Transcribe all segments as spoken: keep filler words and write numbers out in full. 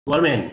Igualment.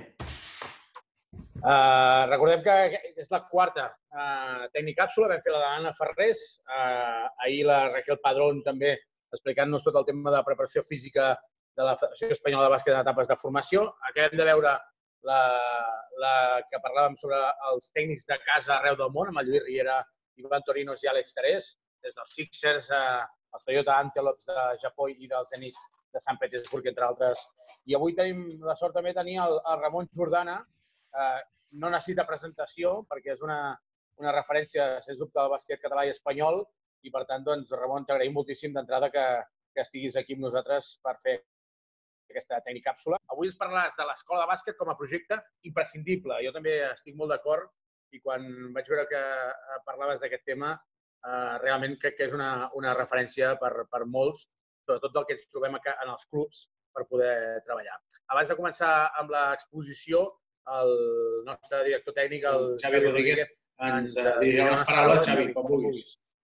Uh, recordem que és la quarta uh, Tecnicàpsula, vam fer la d'Anna Ferrés, uh, ahir la Raquel Padrón també explicant-nos tot el tema de preparació física de la Federació Espanyola de Bàsquet en etapes de formació. Acabem de veure la, la que parlàvem sobre els tècnics de casa arreu del món, amb el Lluís Riera, Ivan Torinos i Àlex Terés, des dels Sixers, uh, els Toyota Antelopes de Japó i del Zenit de Sant Petersburg, entre altres. I avui tenim la sort també de tenir el, el Ramon Jordana. Uh, no necessita presentació perquè és una, una referència, sens dubte, del bàsquet català i espanyol i, per tant, doncs, Ramon, t'agraïm moltíssim d'entrada que, que estiguis aquí amb nosaltres per fer aquesta Tecnicàpsula. Avui ens parlaràs de l'escola de bàsquet com a projecte imprescindible. Jo també estic molt d'acord i quan vaig veure que parlaves d'aquest tema, uh, realment crec que és una, una referència per, per molts, sobretot del que ens trobem en els clubs per poder treballar. Abans de començar amb l'exposició, el nostre director tècnic, el Xavi Rodríguez, ens dirà unes paraules. Xavi, com vulguis.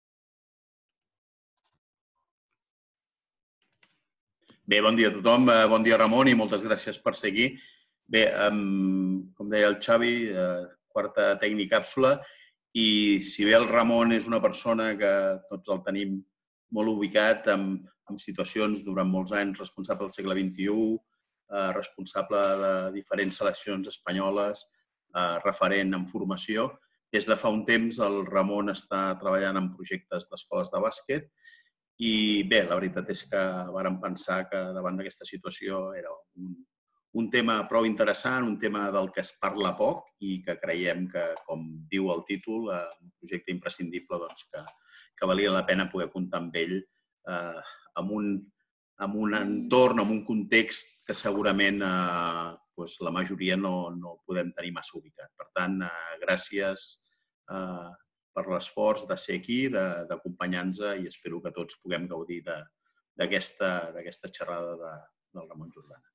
Bé, bon dia a tothom. Bon dia, Ramon, i moltes gràcies per seguir. Bé, com deia el Xavi, quarta Tecnicàpsula, i si bé el Ramon és una persona que tots el tenim molt ubicat en situacions durant molts anys, responsable del segle vint-i-u, responsable de diferents seleccions espanyoles, referent en formació. Des de fa un temps el Ramon està treballant en projectes d'escoles de bàsquet i bé, la veritat és que vàrem pensar que davant d'aquesta situació era un, un tema prou interessant, un tema del que es parla poc i que creiem que, com diu el títol, un projecte imprescindible, doncs que, que valia la pena poder comptar amb ell eh, amb un en un entorn, en un context que segurament eh, doncs la majoria no, no podem tenir massa ubicat. Per tant, eh, gràcies eh, per l'esforç de ser aquí, d'acompanyar-nos i espero que tots puguem gaudir d'aquesta xerrada de, del Ramon Jordana.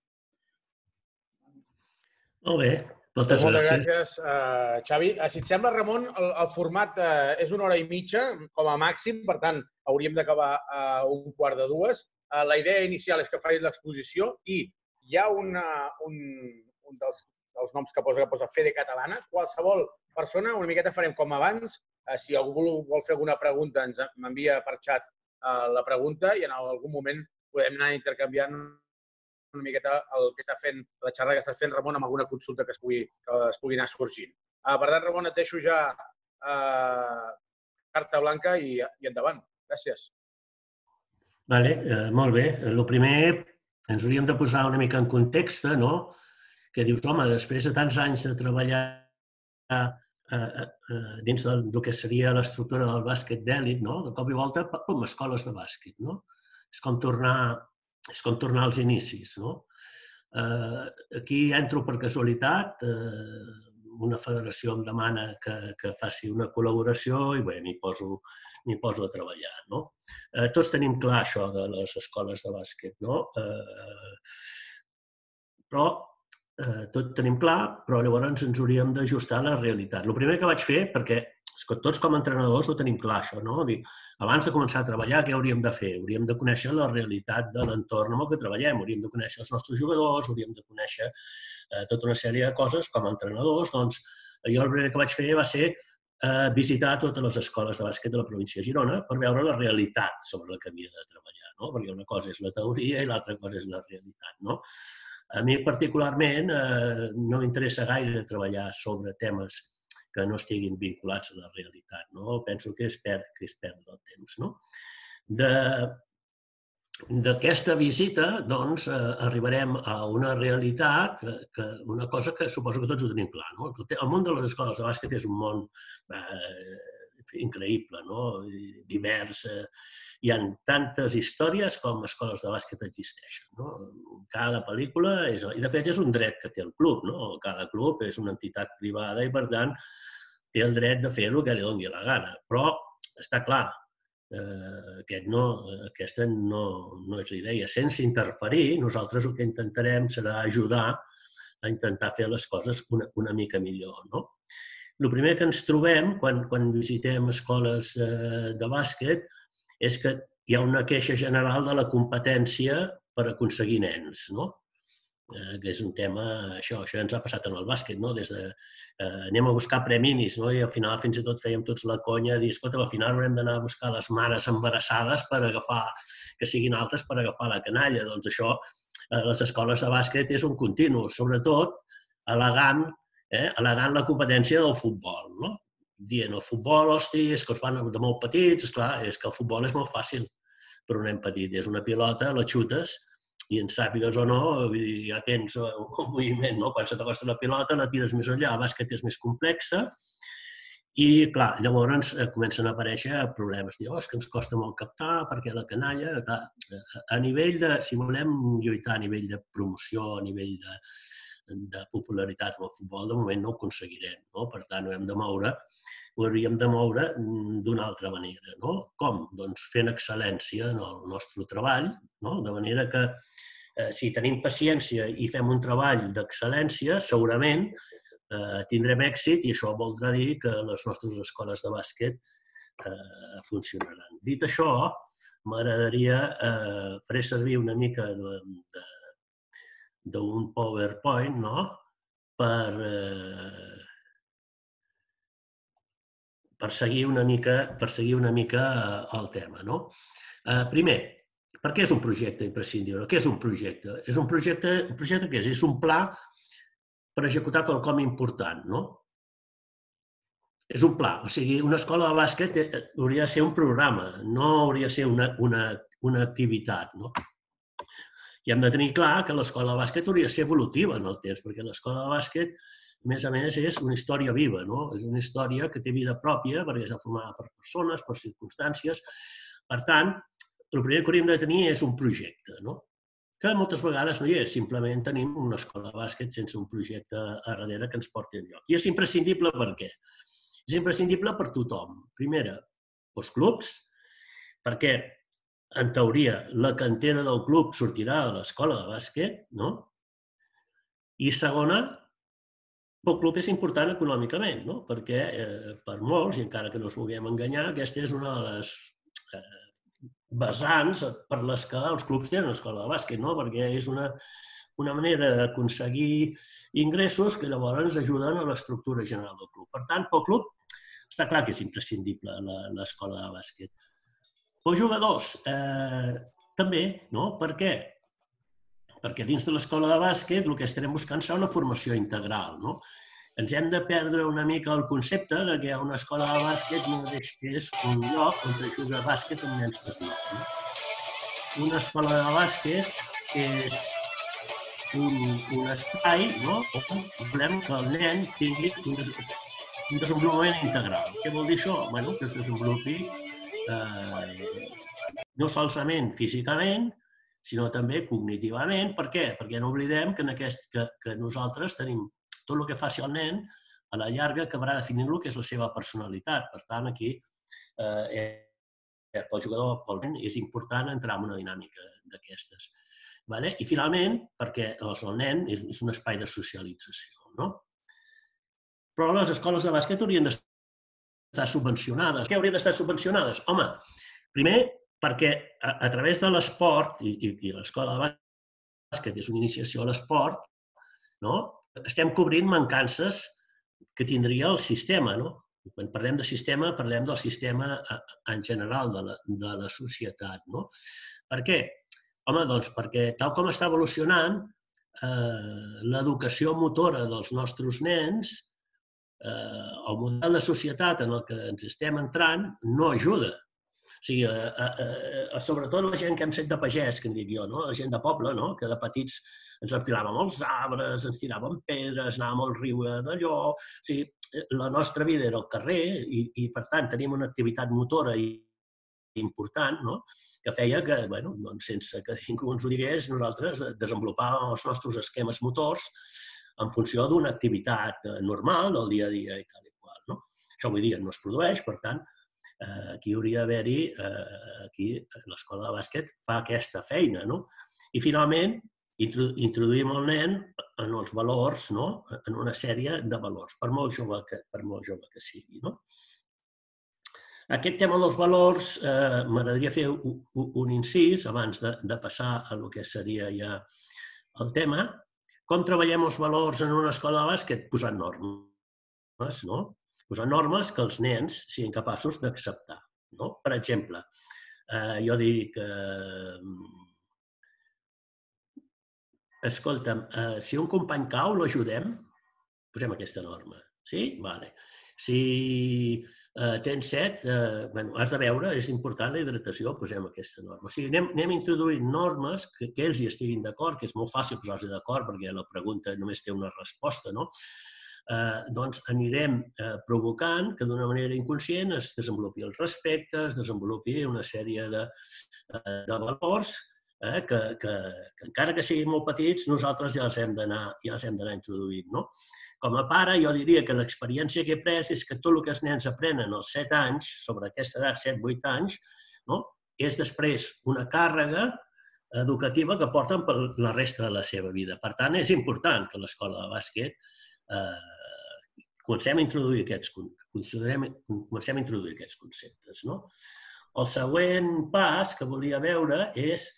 Molt bé, moltes Moltes gràcies. gràcies, uh, Xavi. Si et sembla, Ramon, el, el format uh, és una hora i mitja com a màxim, per tant, hauríem d'acabar a uh, un quart de dues. Uh, la idea inicial és que facis l'exposició i hi ha una, un, un dels, dels noms que posa, que posa Fede Catalana. Qualsevol persona, una miqueta farem com abans. Uh, si algú vol fer alguna pregunta, ens m'envia per xat uh, la pregunta i en algun moment podem anar intercanviant una miqueta el que està fent, la xerrada que estàs fent, Ramon, amb alguna consulta que es pugui, que es pugui anar sorgint. Uh, per tant, Ramon, et deixo ja uh, carta blanca i, i endavant. Gràcies. Vale, eh, molt bé. El primer, ens hauríem de posar una mica en context, no? Que dius, home, després de tants anys de treballar eh, eh, dins del, del que seria l'estructura del bàsquet d'èlit, no? De cop i volta, com escoles de bàsquet, no? És com tornar, és com tornar als inicis, no? Eh, aquí entro per casualitat, eh, una federació em demana que, que faci una col·laboració i bé, m'hi poso, m'hi poso a treballar, no? Eh, tots tenim clar això de les escoles de bàsquet, no? Eh, però eh, tot tenim clar, però llavors ens hauríem d'ajustar a la realitat. El primer que vaig fer, perquè tots com a entrenadors ho tenim clar, això, no? Dic, abans de començar a treballar, què hauríem de fer? Hauríem de conèixer la realitat de l'entorn amb el que treballem, hauríem de conèixer els nostres jugadors, hauríem de conèixer eh, tota una sèrie de coses com a entrenadors. Doncs jo el primer que vaig fer va ser eh, visitar totes les escoles de bàsquet de la província de Girona per veure la realitat sobre la que havia de treballar, no? Perquè una cosa és la teoria i l'altra cosa és la realitat, no? A mi particularment eh, no m'interessa gaire treballar sobre temes que no estiguin vinculats a la realitat, no? Penso que es perd, que es perd el temps, no? D'aquesta visita, doncs, eh, arribarem a una realitat, que, que una cosa que suposo que tots ho tenim clar, no? El món de les escoles de bàsquet és un món eh, increïble, no? Divers. Eh, hi ha tantes històries com escoles de bàsquet existeixen, no? Cada pel·lícula, és, i de fet és un dret que té el club, no? Cada club és una entitat privada i per tant té el dret de fer el que li doni la gana. Però està clar, eh, aquest no, aquesta no, no és la idea. Sense interferir, nosaltres el que intentarem serà ajudar a intentar fer les coses una, una mica millor, no? El primer que ens trobem quan, quan visitem escoles eh, de bàsquet és que hi ha una queixa general de la competència per aconseguir nens, no? que és un tema, això, això ens ha passat en el bàsquet, no? Des de, eh, anem a buscar preminis, no? I al final fins i tot fèiem tots la conya de dir, escolta, al final haurem d'anar a buscar les mares embarassades per agafar, que siguin altes per agafar la canalla. Doncs això, a les escoles de bàsquet és un continu, sobretot al·legant, eh, al·legant la competència del futbol, no? Dient, el futbol, hosti, és que els van de molt petits, esclar, és que el futbol és molt fàcil per un nen petit. És una pilota, la xutes, i en sàpigues o no, ja tens un moviment, no? Quan se t'acosta la pilota, la tires més enllà, el bàsquet és més complexa, i, clar, llavors comencen a aparèixer problemes. Diu, oh, és que ens costa molt captar, perquè la canalla... Clar, a nivell de... Si volem lluitar a nivell de promoció, a nivell de, de popularitat amb el futbol, de moment no ho aconseguirem, no? Per tant, ho hem de moure, ho hauríem de moure d'una altra manera, no? Com? Doncs fent excel·lència en el nostre treball, no? De manera que eh, si tenim paciència i fem un treball d'excel·lència, segurament eh, tindrem èxit i això voldrà dir que les nostres escoles de bàsquet eh, funcionaran. Dit això, m'agradaria, eh, faré servir una mica d'un PowerPoint, no? Per... Eh, per seguir una mica, per seguir una mica el tema, no? Eh, primer, per què és un projecte imprescindible? Què és un projecte? És un projecte, un projecte què és? És un pla per executar quelcom important, no? És un pla, o sigui, una escola de bàsquet hauria de ser un programa, no hauria de ser una, una, una activitat, no? I hem de tenir clar que l'escola de bàsquet hauria de ser evolutiva en el temps, perquè l'escola de bàsquet, a més a més, és una història viva, no? És una història que té vida pròpia, perquè és formada per persones, per circumstàncies. Per tant, el primer que hauríem de tenir és un projecte, no? Que moltes vegades no hi és, simplement tenim una escola de bàsquet sense un projecte a darrere que ens porti enlloc. I és imprescindible per què? És imprescindible per tothom. Primera, pels clubs, perquè, en teoria, la cantera del club sortirà de l'escola de bàsquet, no? I segona, el club és important econòmicament, no? Perquè eh, per molts, i encara que no ens vulguem enganyar, aquesta és una de les eh, vessants per les que els clubs tenen escola de bàsquet, no? Perquè és una, una manera d'aconseguir ingressos que llavors ajuden a l'estructura general del club. Per tant, pel club està clar que és imprescindible l'escola de bàsquet. Pels jugadors, eh, també, no? Per què? Perquè dins de l'escola de bàsquet el que estarem buscant serà una formació integral, no? Ens hem de perdre una mica el concepte de que una escola de bàsquet no és un lloc on es juga a bàsquet amb nens petits, no? Una escola de bàsquet és un, un espai, no? On volem que el nen tingui un, un desenvolupament integral. Què vol dir això? Bueno, que es desenvolupi eh, no solament físicament, sinó també cognitivament. Per què? Perquè no oblidem que, en aquest, que, que nosaltres tenim tot el que faci el nen, a la llarga acabarà definint el que és la seva personalitat. Per tant, aquí, eh, pel jugador, pel nen, és important entrar en una dinàmica d'aquestes. Vale? I finalment, perquè el nen és, és un espai de socialització, no? Però les escoles de bàsquet haurien d'estar subvencionades. Què haurien d'estar subvencionades? Home, primer, perquè a, a través de l'esport, i, i, i l'escola de bàsquet és una iniciació a l'esport, no? Estem cobrint mancances que tindria el sistema, no? Quan parlem de sistema, parlem del sistema en general de la, de la societat, no? Per què? Home, doncs perquè tal com està evolucionant, eh, l'educació motora dels nostres nens, eh, el model de societat en el que ens estem entrant no ajuda. O sigui, eh, eh, sobretot la gent que hem set de pagès, que en dic jo, no? La gent de poble, no? Que de petits ens enfilàvem als arbres, ens tiràvem pedres, anàvem al riu d'allò. O sigui, la nostra vida era al carrer i, i per tant, teníem una activitat motora important, no? Que feia que, bueno, doncs, sense que ningú ens ho digués, nosaltres desenvolupàvem els nostres esquemes motors en funció d'una activitat normal del dia a dia i tal i qual, no? Això avui dia no es produeix, per tant, aquí hauria d'haver-hi, aquí l'escola de bàsquet fa aquesta feina, no? I finalment, introduïm el nen en els valors, no? En una sèrie de valors, per molt jove que, per molt jove que sigui, no? Aquest tema dels valors, eh, m'agradaria fer un, un incís abans de, de passar a el que seria ja el tema, Com treballem els valors en una escola de bàsquet? Posant normes, no? Posant normes que els nens siguin capaços d'acceptar, no? Per exemple, eh, jo dic, eh, escolta'm, eh, si un company cau, l'ajudem? Posem aquesta norma. Sí? Vale. Si eh, tens set, eh, bueno, has de veure, és important la hidratació, posem aquesta norma. O sigui, anem, anem introduint normes que, que ells hi estiguin d'acord, que és molt fàcil posar-los d'acord perquè la pregunta només té una resposta, no? Eh, doncs anirem eh, provocant que d'una manera inconscient es desenvolupi el respecte, es desenvolupi una sèrie de, eh, de valors eh, que, que, que encara que siguin molt petits, nosaltres ja els hem d'anar ja els hem d'anar introduint, no? Com a pare, jo diria que l'experiència que he pres és que tot el que els nens aprenen als set anys, sobre aquesta edat, set vuit anys, no? És després una càrrega educativa que porten per la resta de la seva vida. Per tant, és important que l'escola de bàsquet eh, comencem a introduir aquests, comencem a introduir aquests conceptes, no? El següent pas que volia veure és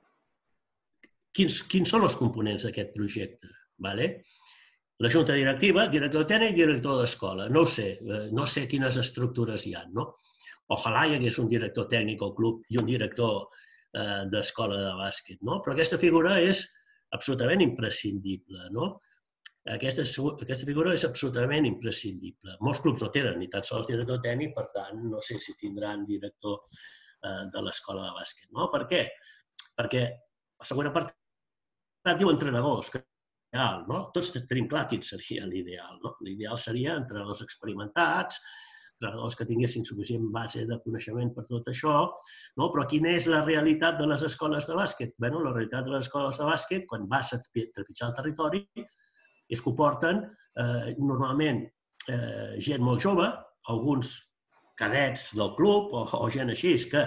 quins, quins són els components d'aquest projecte, vale? La junta directiva, director tècnic i director d'escola. No ho sé, no sé quines estructures hi ha, no? Ojalà hi hagués un director tècnic al club i un director eh, d'escola de bàsquet, no? Però aquesta figura és absolutament imprescindible, no? Aquesta, aquesta figura és absolutament imprescindible. Molts clubs no tenen ni tan sols director tècnic, per tant, no sé si tindran director eh, de l'escola de bàsquet, no? Per què? Perquè la següent apartat diu entrenadors, que ideal, no? Tots tenim clar quin seria l'ideal, no? L'ideal seria entrenadors experimentats, entrenadors que tinguessin suficient base de coneixement per tot això, no? Però quina és la realitat de les escoles de bàsquet? Bé, la realitat de les escoles de bàsquet, quan vas a trepitjar el territori, és que ho porten eh, normalment eh, gent molt jove, alguns cadets del club o, o gent així, que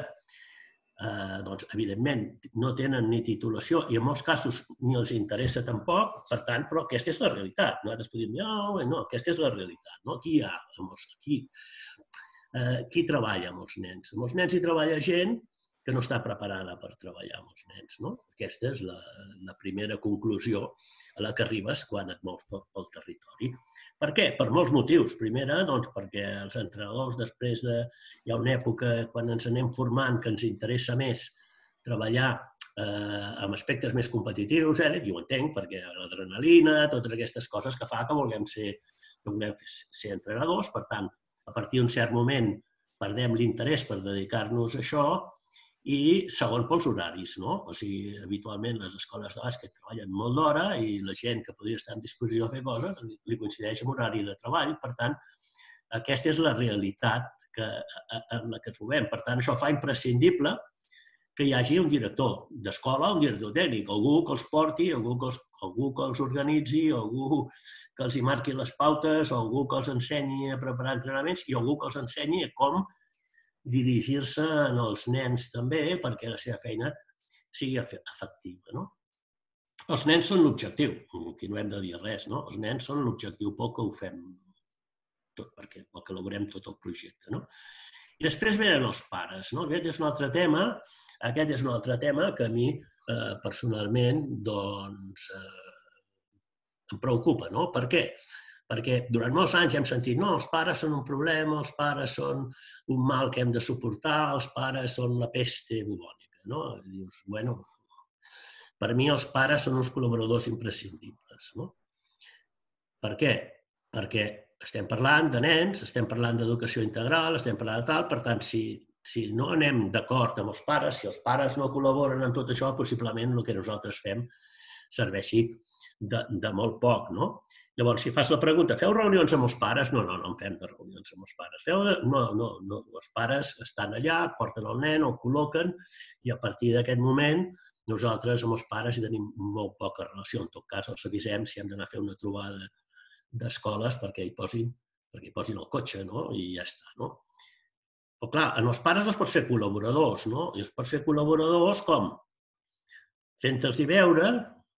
Eh, doncs, evidentment, no tenen ni titulació i en molts casos ni els interessa tampoc, per tant, però aquesta és la realitat. Nosaltres podríem dir, oh, no, aquesta és la realitat, no? Qui hi ha? Qui, eh, qui treballa amb els nens? Amb els nens hi treballa gent que no està preparada per treballar amb els nens, no? Aquesta és la, la primera conclusió a la que arribes quan et mous pel, pel territori. Per què? Per molts motius. Primera, doncs, perquè els entrenadors després de... Hi ha una època quan ens anem formant que ens interessa més treballar eh, amb aspectes més competitius, eh? I ho entenc, perquè l'adrenalina, totes aquestes coses que fa que vulguem ser, que vulguem ser entrenadors, per tant, a partir d'un cert moment perdem l'interès per dedicar-nos a això. I segon, pels horaris, no? O sigui, habitualment les escoles de bàsquet treballen molt d'hora i la gent que podria estar en disposició de fer coses li coincideix amb horari de treball. Per tant, aquesta és la realitat que, en la que ens movem. Per tant, això fa imprescindible que hi hagi un director d'escola, un director tècnic, algú que els porti, algú que els, algú que els organitzi, algú que els hi marqui les pautes, algú que els ensenyi a preparar entrenaments i algú que els ensenyi com dirigir-se als nens també perquè la seva feina sigui efectiva, no? Els nens són l'objectiu, aquí no hem de dir res, no? Els nens són l'objectiu, poc que ho fem tot, perquè el que elaborem tot el projecte, no? I després venen els pares, no? Aquest és un altre tema, aquest és un altre tema que a mi eh, personalment doncs, eh, em preocupa, no? Per què? Perquè durant molts anys hem sentit no, els pares són un problema, els pares són un mal que hem de suportar, els pares són la peste bubònica, no? I dius, bueno, per mi els pares són uns col·laboradors imprescindibles, no? Per què? Perquè estem parlant de nens, estem parlant d'educació integral, estem parlant de tal, per tant, si, si no anem d'acord amb els pares, si els pares no col·laboren en tot això, possiblement el que nosaltres fem serveixi de, de molt poc, no? Llavors, si fas la pregunta, feu reunions amb els pares? No, no, no en fem de reunions amb els pares. Feu de... No, no, no, els pares estan allà, porten el nen, el col·loquen i a partir d'aquest moment nosaltres amb els pares hi tenim molt poca relació. En tot cas, els avisem si hem d'anar a fer una trobada d'escoles perquè hi posin, perquè hi posin el cotxe, no? I ja està, no? Però clar, en els pares els pots fer col·laboradors, no? I els pots fer col·laboradors com? Fent-los-hi veure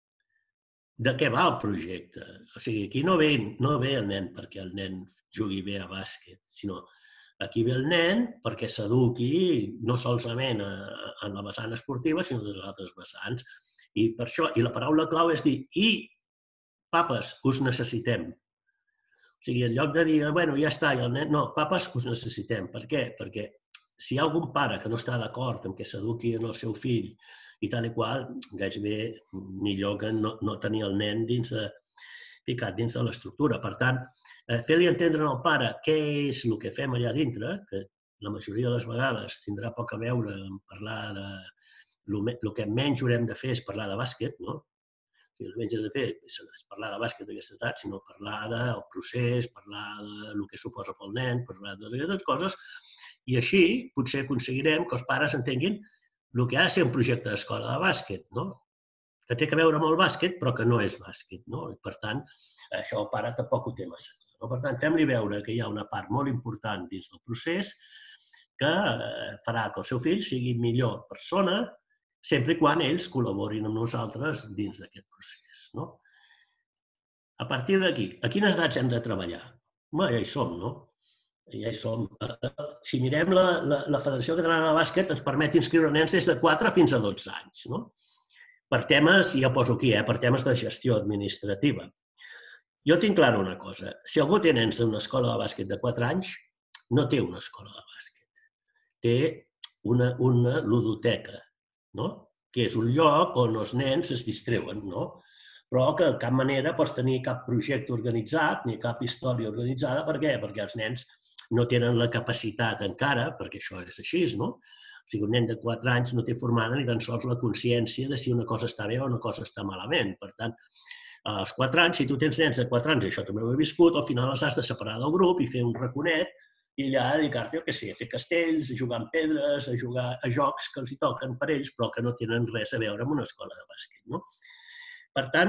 de què va el projecte. O sigui, aquí no ve, no ve el nen perquè el nen jugui bé a bàsquet, sinó aquí ve el nen perquè s'eduqui no solament en la vessant esportiva, sinó en les altres vessants. I per això, i la paraula clau és dir i papes, us necessitem. O sigui, en lloc de dir, bueno, ja està, i el nen... No, papes, us necessitem. Per què? Perquè si hi ha algun pare que no està d'acord amb que s'eduqui en el seu fill i tal i qual, gairebé millor que no, no tenir el nen dins de, ficat dins de l'estructura. Per tant, fer-li entendre al pare què és el que fem allà dintre, que la majoria de les vegades tindrà poc a veure en parlar de... El que menys haurem de fer és parlar de bàsquet, no? El que menys hem de fer és parlar de bàsquet d'aquesta edat, sinó parlar del procés, parlar del que suposa pel nen, parlar de totes aquestes coses, i així potser aconseguirem que els pares entenguin el que ha de ser un projecte d'escola de bàsquet, no? Que té a veure amb el bàsquet, però que no és bàsquet, no? I, per tant, això el pare tampoc ho té massa clar. No? Per tant, fem-li veure que hi ha una part molt important dins del procés que farà que el seu fill sigui millor persona sempre i quan ells col·laborin amb nosaltres dins d'aquest procés. No? A partir d'aquí, a quines edats hem de treballar? Bé, ja hi som, no? Ja hi som. Si mirem la, la, la Federació Catalana de Bàsquet, ens permet inscriure nens des de quatre fins a dotze anys, no? Per temes, ja poso aquí, eh, per temes de gestió administrativa. Jo tinc clara una cosa. Si algú té nens d'una escola de bàsquet de quatre anys, no té una escola de bàsquet. Té una, una ludoteca, no? Que és un lloc on els nens es distreuen, no? Però que de cap manera pots tenir cap projecte organitzat ni cap història organitzada. Per què? Perquè els nens no tenen la capacitat encara, perquè això és així, no? O sigui, un nen de quatre anys no té formada ni tan sols la consciència de si una cosa està bé o una cosa està malament. Per tant, als quatre anys, si tu tens nens de quatre anys, això també ho he viscut, al final els has de separar del grup i fer un raconet i allà dedicar-te, jo què sé, a fer castells, a jugar amb pedres, a jugar a jocs que els hi toquen per ells, però que no tenen res a veure amb una escola de bàsquet, no? Per tant,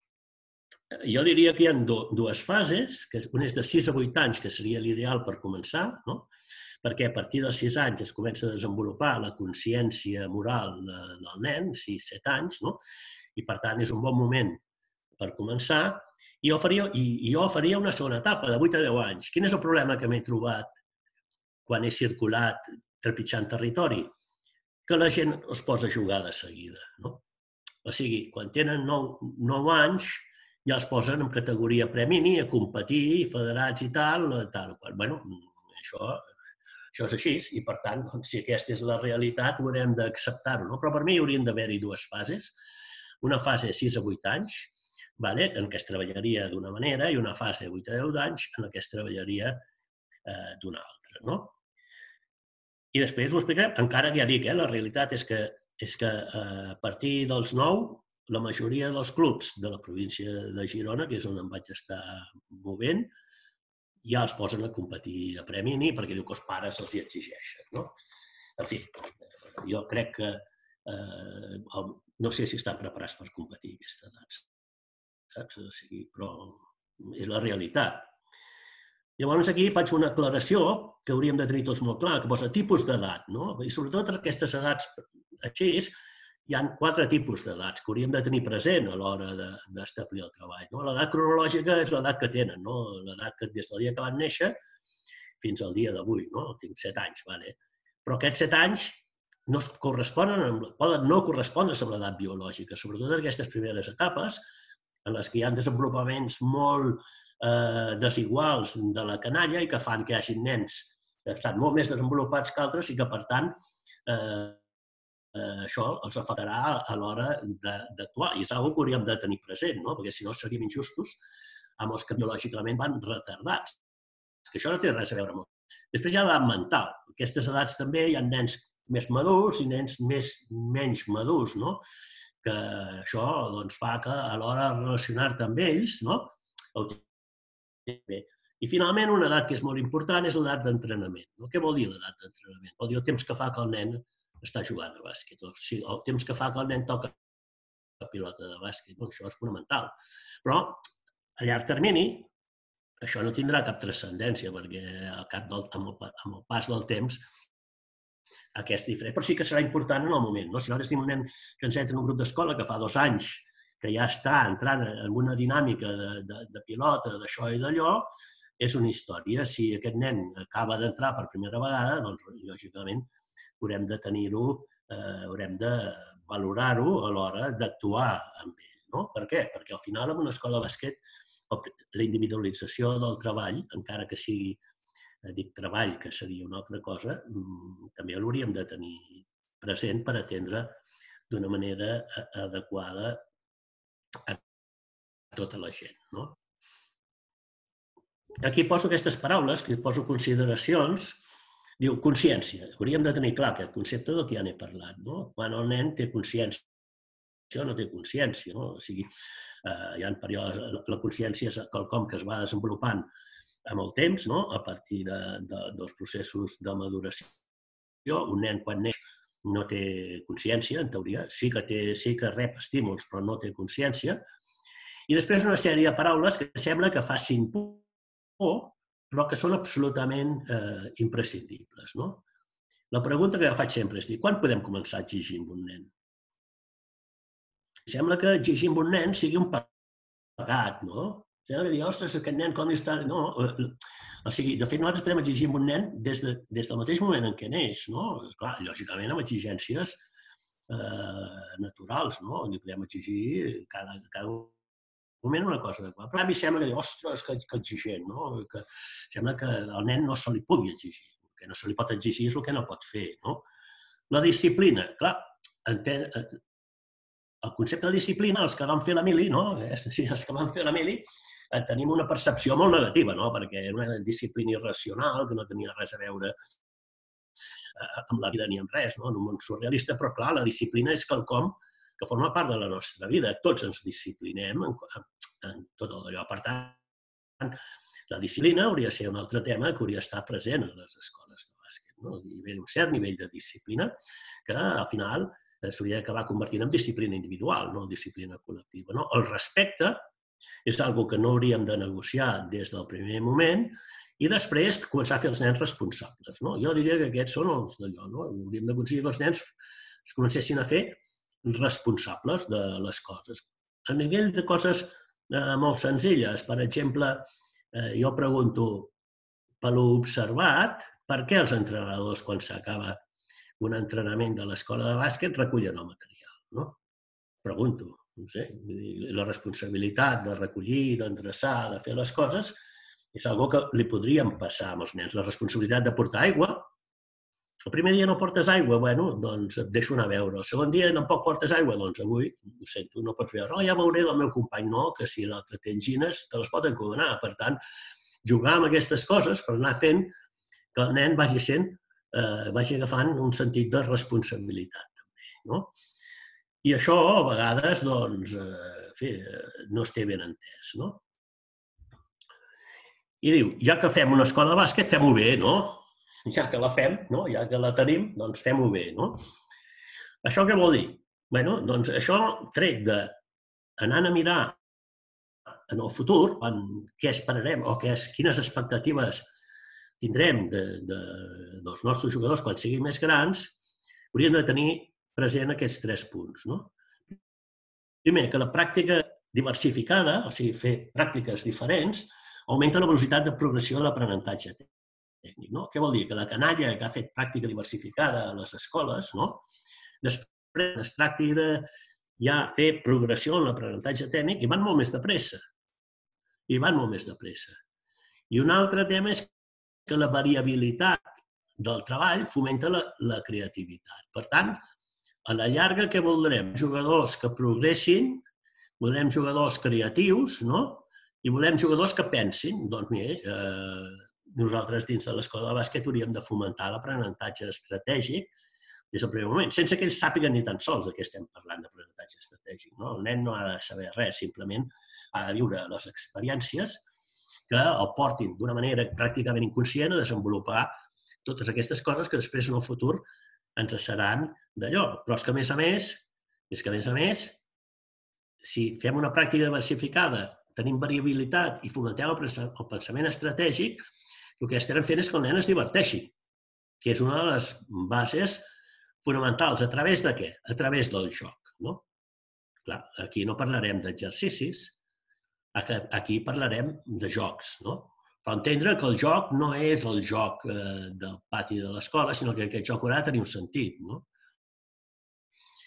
jo diria que hi ha dues fases, que una és de sis a vuit anys, que seria l'ideal per començar, no? Perquè a partir dels sis anys es comença a desenvolupar la consciència moral del nen, sis a set anys, no? I per tant és un bon moment per començar. I jo faria, i jo faria una segona etapa, de vuit a deu anys. Quin és el problema que m'he trobat quan he circulat trepitjant territori? Que la gent es posa a jugar de seguida, no? O sigui, quan tenen nou anys, ja els posen en categoria premini, a competir, federats i tal, tal. Bueno, això, això és així, i per tant, si aquesta és la realitat, ho haurem d'acceptar-ho, no? Però per mi haurien d'haver-hi dues fases. Una fase de sis a vuit anys, en què es treballaria d'una manera, i una fase de vuit a deu anys en què es treballaria d'una altra, no? I després ho explicarem, encara que ja dic, la realitat és que és que a partir dels nou, la majoria dels clubs de la província de Girona, que és on em vaig estar movent, ja els posen a competir a premini perquè diu que els pares els hi exigeixen, no? En fi, jo crec que no sé si estan preparats per competir a aquesta edat, saps? O sigui, però és la realitat. Llavors aquí faig una aclaració que hauríem de tenir tots molt clar, que posa tipus d'edat, no? I sobretot aquestes edats així, hi ha quatre tipus d'edats que hauríem de tenir present a l'hora d'establir el treball. L'edat cronològica és l'edat que tenen, l'edat que des del dia que van néixer fins al dia d'avui, tinc set anys, però aquests set anys no corresponen, poden no correspondre amb l'edat biològica, sobretot en aquestes primeres etapes en les que hi ha desenvolupaments molt desiguals de la canalla i que fan que hi hagi nens que estan molt més desenvolupats que altres i que, per tant, això els afectarà a l'hora d'actuar. I és una cosa que hauríem de tenir present, perquè si no seríem injustos amb els que biològicament van retardats. Que això no té res a veure amb això. Després hi ha l'edat mental. En aquestes edats també hi ha nens més madurs i nens menys madurs, que això fa que a l'hora de relacionar-te amb ells ho bé. I finalment, una edat que és molt important és l'edat d'entrenament. Què vol dir l'edat d'entrenament? Vol dir el temps que fa que el nen està jugant a bàsquet, o el temps que fa que el nen toca la pilota de bàsquet. Això és fonamental. Però, a llarg termini, això no tindrà cap transcendència, perquè amb el pas del temps aquest diferent. Però sí que serà important en el moment. Si nosaltres tenim un nen que ens entra en un grup d'escola que fa dos anys que ja està entrant en una dinàmica de pilota, d'això i d'allò, és una història. Si aquest nen acaba d'entrar per primera vegada, doncs, lògicament, haurem de tenir-ho, haurem de valorar-ho a l'hora d'actuar amb ell. no? Per què? Perquè al final en una escola de bàsquet la individualització del treball, encara que sigui, dic treball, que seria una altra cosa, també l'hauríem de tenir present per atendre d'una manera adequada a tota la gent, no? Aquí poso aquestes paraules, que poso consideracions. Diu, consciència. Hauríem de tenir clar aquest concepte del que ja n'he parlat, no? Quan el nen té consciència o no té consciència, no? O sigui, hi ha períodes, la consciència és quelcom que es va desenvolupant amb el temps, no? A partir de, de, dels processos de maduració. Un nen, quan neix, no té consciència, en teoria. Sí que, té, sí que rep estímuls, però no té consciència. I després una sèrie de paraules que sembla que facin por, però que són absolutament eh, imprescindibles, no? La pregunta que jo faig sempre és dir, quan podem començar a exigir amb un nen? Sembla que exigir amb un nen sigui un pegat, no? Sembla que dir, ostres, aquest nen com està... No, o sigui, de fet, nosaltres podem exigir amb un nen des, de, des del mateix moment en què neix, no? Clar, lògicament amb exigències eh, naturals, no? Li podem exigir cada, cada moment una cosa adequada. Però a mi sembla que diu, ostres, que, que exigent, no? Que sembla que al nen no se li pugui exigir. El que no se li pot exigir és el que no pot fer, no? La disciplina, clar, entén, el concepte de disciplina, els que van fer la mili, no? Sí, els que van fer la mili, tenim una percepció molt negativa, no? Perquè era una disciplina irracional que no tenia res a veure amb la vida ni amb res, no? En un món surrealista, però clar, la disciplina és quelcom que forma part de la nostra vida. Tots ens disciplinem en, en tot allò. Per tant, la disciplina hauria de ser un altre tema que hauria d'estar present a les escoles de bàsquet, no? Hi havia un cert nivell de disciplina que, al final, s'hauria d'acabar convertint en disciplina individual, no en disciplina col·lectiva, no? El respecte és una cosa que no hauríem de negociar des del primer moment i després començar a fer els nens responsables, no? Jo diria que aquests són els d'allò, no? Hauríem d'aconseguir que els nens es comencessin a fer responsables de les coses. A nivell de coses eh, molt senzilles, per exemple, eh, jo pregunto per l'observat, per què els entrenadors, quan s'acaba un entrenament de l'escola de bàsquet, recullen el material, no? Pregunto, no sé, la responsabilitat de recollir, d'endreçar, de fer les coses, és una cosa que li podríem passar amb els nens. La responsabilitat de portar aigua. El primer dia no portes aigua, bueno, doncs et deixo anar a veure. El segon dia tampoc portes aigua, doncs avui, ho sento, no pots veure. Oh, ja veuré del meu company. No, que si l'altre té angines, te les pot encomanar. Per tant, jugar amb aquestes coses per anar fent que el nen vagi sent, eh, vagi agafant un sentit de responsabilitat, també, no? I això, a vegades, doncs, eh, en fi, no es té ben entès, no? I diu, ja que fem una escola de bàsquet, fem-ho bé, no? Ja que la fem, no? Ja que la tenim, doncs fem-ho bé, no? Això què vol dir? Bé, doncs això tret d'anar a mirar en el futur, en què esperarem o què, quines expectatives tindrem de, de, dels nostres jugadors quan siguin més grans, hauríem de tenir present aquests tres punts, no? Primer, que la pràctica diversificada, o sigui, fer pràctiques diferents, augmenta la velocitat de progressió de l'aprenentatge tècnic, no? Què vol dir? Que la canalla que ha fet pràctica diversificada a les escoles, no? Després es tracti de ja fer progressió en l'aprenentatge tècnic i van molt més de pressa. I van molt més de pressa. I un altre tema és que la variabilitat del treball fomenta la, la creativitat. Per tant, a la llarga, què voldrem? Jugadors que progressin, voldrem jugadors creatius, no? I volem jugadors que pensin. Doncs mira, eh, nosaltres dins de l'escola de bàsquet hauríem de fomentar l'aprenentatge estratègic des del primer moment, sense que ells sàpiguen ni tan sols de què estem parlant d'aprenentatge estratègic, no? El nen no ha de saber res, simplement ha de viure les experiències que el portin d'una manera pràcticament inconscient a desenvolupar totes aquestes coses que després en el futur ens seran d'allò. Però és que, a més a més, és que, a més a més, si fem una pràctica diversificada, tenim variabilitat i fomentem el pensament estratègic, el que estarem fent és que el nen es diverteixi, que és una de les bases fonamentals. A través de què? A través del joc, no? Clar, aquí no parlarem d'exercicis, aquí parlarem de jocs, no? Però entendre que el joc no és el joc del pati de l'escola, sinó que aquest joc haurà de tenir un sentit, no?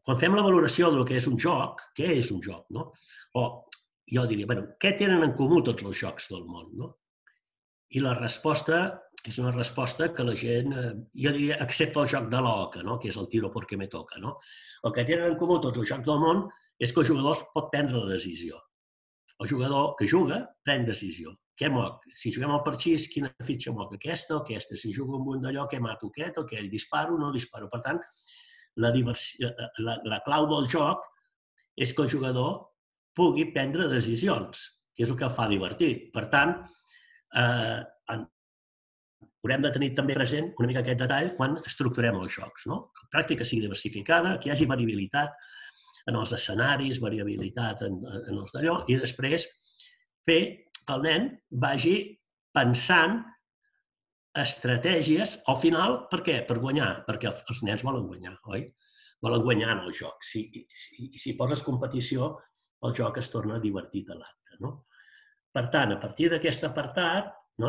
quan fem la valoració del que és un joc, què és un joc, no? O jo diria, bueno, què tenen en comú tots els jocs del món, no? I la resposta és una resposta que la gent, jo diria, excepte el joc de l'oca, no? Que és el tiro porque me toca, no? El que tenen en comú tots els jocs del món és que el jugador pot prendre la decisió. El jugador que juga pren decisió. Què moc? Si juguem al parxís, quina fitxa moc? Aquesta o aquesta? Si jugo amb un d'allò, què mato? Aquest o aquell? Disparo o no disparo? Per tant, la, la, la clau del joc és que el jugador pugui prendre decisions, que és el que el fa divertit. Per tant, eh, haurem de tenir també present una mica aquest detall quan estructurem els jocs, no? Que la pràctica sigui diversificada, que hi hagi variabilitat en els escenaris, variabilitat en, en els d'allò, i després fer que el nen vagi pensant estratègies al final, per què? Per guanyar, perquè els nens volen guanyar, oi? Volen guanyar en el joc. Si, si, si poses competició, el joc es torna divertit a l'acte, no? Per tant, a partir d'aquest apartat, no?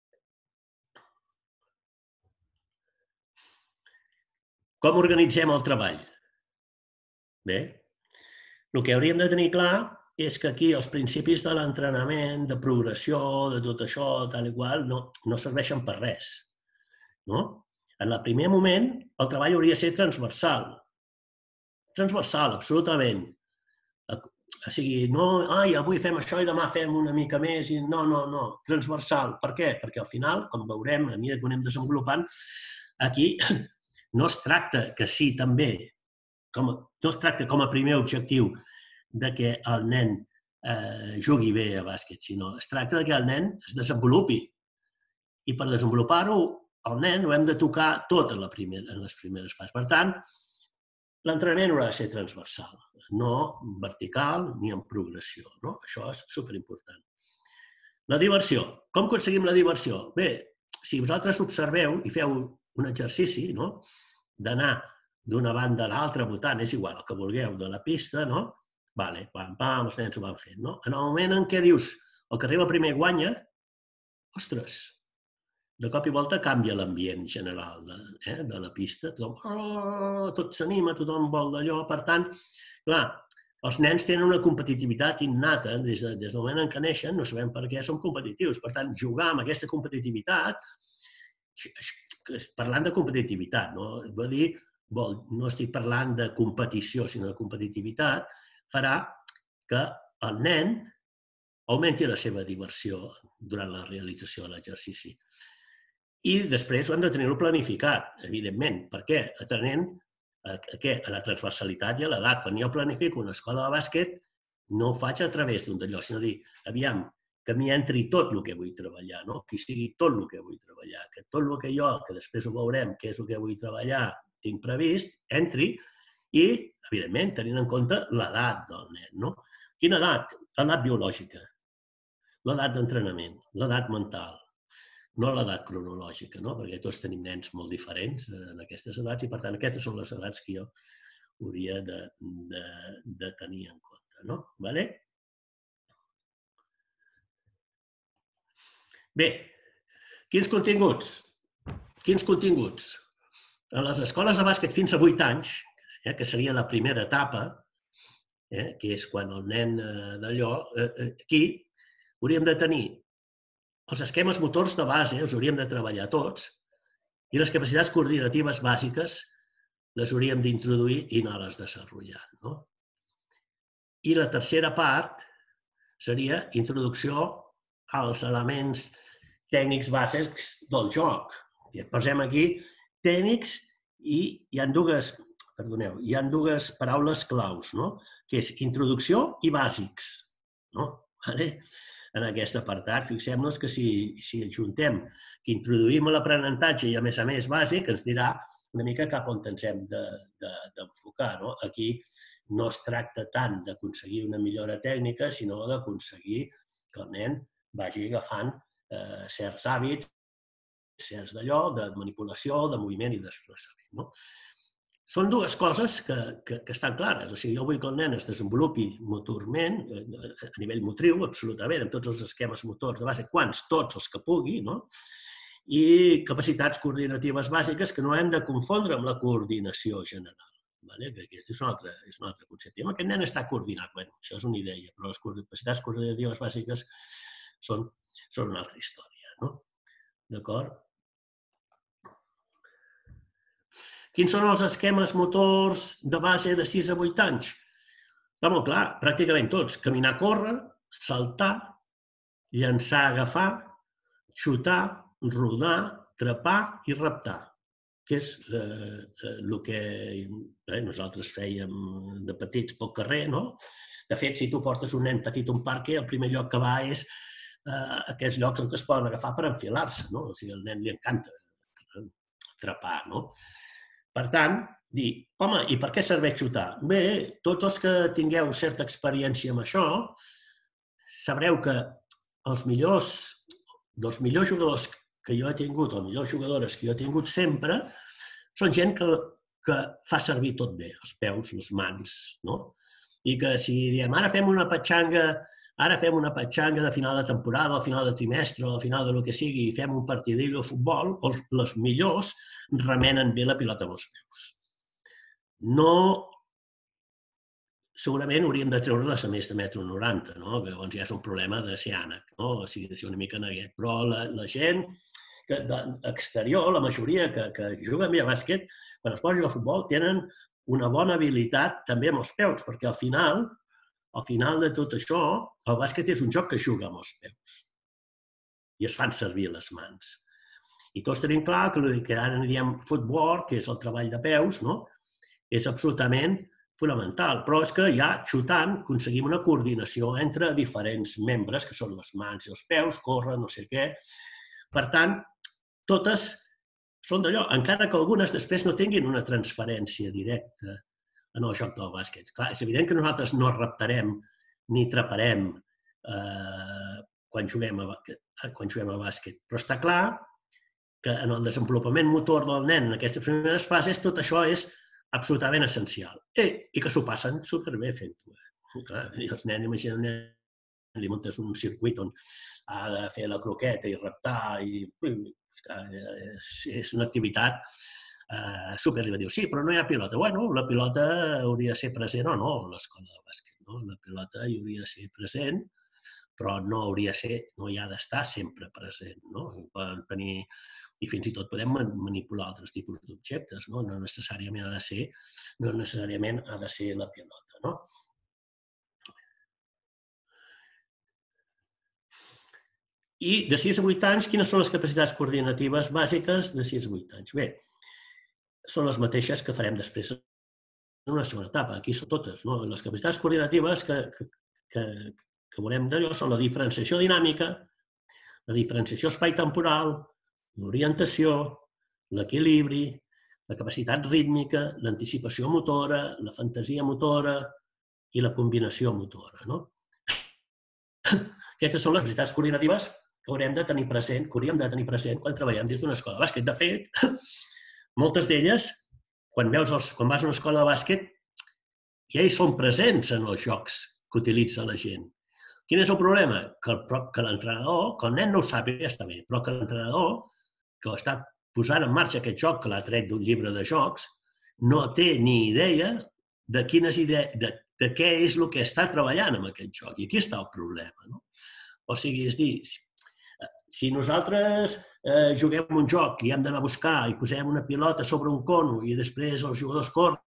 Com organitzem el treball? Bé, el que hauríem de tenir clar és que aquí els principis de l'entrenament, de progressió, de tot això, tal i qual, no, no serveixen per res. No? En el primer moment, el treball hauria de ser transversal. Transversal, absolutament. O sigui, no, ai, avui fem això i demà fem una mica més. I no, no, no. Transversal. Per què? Perquè al final, com veurem, a mesura que ho anem desenvolupant, aquí no es tracta que sí, també, com, no es tracta com a primer objectiu de que el nen eh, jugui bé a bàsquet, sinó es tracta de que el nen es desenvolupi. I per desenvolupar-ho, el nen ho hem de tocar tot en, la primera, en les primeres fases. Per tant, l'entrenament haurà de ser transversal, no vertical ni en progressió. No? Això és superimportant. La diversió. Com aconseguim la diversió? Bé, si vosaltres observeu i feu un exercici, no? D'anar d'una banda a l'altra votant, és igual, el que vulgueu, de la pista, no? Vale, pam, pam, els nens ho van fent, no? En el moment en què dius el que arriba primer guanya, ostres, de cop i volta canvia l'ambient general de, eh, de la pista, tothom, oh, tot s'anima, tothom vol d'allò, per tant, clar, els nens tenen una competitivitat innata, des, de, des del moment en què neixen, no sabem per què són competitius, per tant, jugar amb aquesta competitivitat, parlant de competitivitat, no? Vull dir, vol, no estic parlant de competició, sinó de competitivitat, farà que el nen augmenti la seva diversió durant la realització de l'exercici. I després ho hem de tenir-ho planificat, evidentment. Per què? Atenent a, a, a la transversalitat i a l'edat. Quan jo planifico una escola de bàsquet, no ho faig a través d'un d'allò, sinó dir, aviam, que m'hi entri tot el que vull treballar, no? Que hi sigui tot el que vull treballar, que tot el que jo, que després ho veurem, què és el que vull treballar, tinc previst, entri, i, evidentment, tenint en compte l'edat del nen, no? Quina edat? L'edat biològica, l'edat d'entrenament, l'edat mental, no l'edat cronològica, no? Perquè tots tenim nens molt diferents en aquestes edats i, per tant, aquestes són les edats que jo hauria de, de, de tenir en compte, no? Vale? Bé, quins continguts? Quins continguts? En les escoles de bàsquet fins a vuit anys, eh, que seria la primera etapa, eh, que és quan el nen eh, d'allò, eh, aquí hauríem de tenir els esquemes motors de base, els hauríem de treballar tots, i les capacitats coordinatives bàsiques les hauríem d'introduir i anar-les desenvolupant, no? I la tercera part seria introducció als elements tècnics bàsics del joc. I posem aquí tècnics i hi ha dues, perdoneu, hi ha dues paraules claus, no? Que és introducció i bàsics, no? Vale? En aquest apartat, fixem-nos que si, si ajuntem que introduïm l'aprenentatge i, a més a més, bàsic, ens dirà una mica cap on ens hem d'enfocar, no? Aquí no es tracta tant d'aconseguir una millora tècnica, sinó d'aconseguir que el nen vagi agafant eh, certs hàbits, certs d'allò, de manipulació, de moviment i desplaçament, no? Són dues coses que, que, que estan clares. O sigui, jo vull que el nen es desenvolupi motorment, a nivell motriu, absolutament, amb tots els esquemes motors de base, quants? Tots els que pugui, no? I capacitats coordinatives bàsiques que no hem de confondre amb la coordinació general. Aquest és un altre, és un altre concepte. Aquest nen està coordinat. Bé, això és una idea, però les capacitats coordinatives bàsiques són, són una altra història. No? D'acord? Quins són els esquemes motors de base de sis a vuit anys? Està molt clar, pràcticament tots. Caminar, córrer, saltar, llançar, agafar, xutar, rodar, trepar i reptar, que és el que nosaltres fèiem de petits pel carrer. De fet, si tu portes un nen petit a un parc, el primer lloc que va és aquests llocs on es poden agafar per enfilar-se. O sigui, al nen li encanta trepar. Per tant, dir, home, i per què serveix xutar? Bé, tots els que tingueu certa experiència amb això, sabreu que els millors, dels millors jugadors que jo he tingut, o millors jugadores que jo he tingut sempre, són gent que, que fa servir tot bé, els peus, les mans, no? I que si diem, ara fem una petxanga, ara fem una petxanga de final de temporada, al final de trimestre, o al final de lo que sigui, i fem un partidillo de futbol, els, els millors remenen bé la pilota amb els peus. No... Segurament hauríem de treure-les a més de metro noranta, no? Que llavors ja és un problema de ser ànec, no? O sigui, de ser una mica neguet. Però la, la gent que, de, exterior, la majoria que, que juga bé a bàsquet, quan es posa a jugar a futbol, tenen una bona habilitat també amb els peus, perquè al final, al final de tot això, el bàsquet és un joc que juga amb els peus i es fan servir les mans. I tots tenim clar que el que ara en diem footwork, que és el treball de peus, no? És absolutament fonamental, però és que ja xutant aconseguim una coordinació entre diferents membres, que són les mans i els peus, córrer, no sé què. Per tant, totes són d'allò, encara que algunes després no tinguin una transferència directa en el joc del bàsquet. Clar, és evident que nosaltres no reptarem ni treparem eh, quan, juguem a, quan juguem a bàsquet, però està clar que en el desenvolupament motor del nen en aquestes primeres fases tot això és absolutament essencial. I que s'ho passen superbé fent-ho. Els nens, imagina un nen, li muntes un circuit on ha de fer la croqueta i reptar, i és una activitat superdiu. Sí, però no hi ha pilota. Bueno, la pilota hauria de ser present o no a l'escola de bàsquet. La pilota hi hauria de ser present, però no hauria de ser, no hi ha d'estar sempre present. Poden tenir... I fins i tot podem manipular altres tipus d'objectes, no? No necessàriament ha de ser, no necessàriament ha de ser la pilota, no? I de sis a vuit anys, quines són les capacitats coordinatives bàsiques de sis a vuit anys? Bé, són les mateixes que farem després en una segona etapa. Aquí són totes, no? Les capacitats coordinatives que, que, que veurem d'allò són la diferenciació dinàmica, la diferenciació espai-temporal, l'orientació, l'equilibri, la capacitat rítmica, l'anticipació motora, la fantasia motora i la combinació motora. Aquestes són les capacitats coordinatives que haurem de tenir present, que hauríem de tenir present quan treballem dins d'una escola de bàsquet. De fet, moltes d'elles, quan veus els, quan vas a una escola de bàsquet, ja hi són presents en els jocs que utilitza la gent. Quin és el problema? Que l'entrenador, que el nen no ho sap, ja està bé, però que l'entrenador que està posant en marxa aquest joc, que l'ha tret d'un llibre de jocs, no té ni idea de, quines ide... de, de què és el que està treballant amb aquest joc. I aquí està el problema. No? O sigui, és dir, si nosaltres eh, juguem un joc i hem d'anar a buscar i posem una pilota sobre un cono i després els jugadors corren,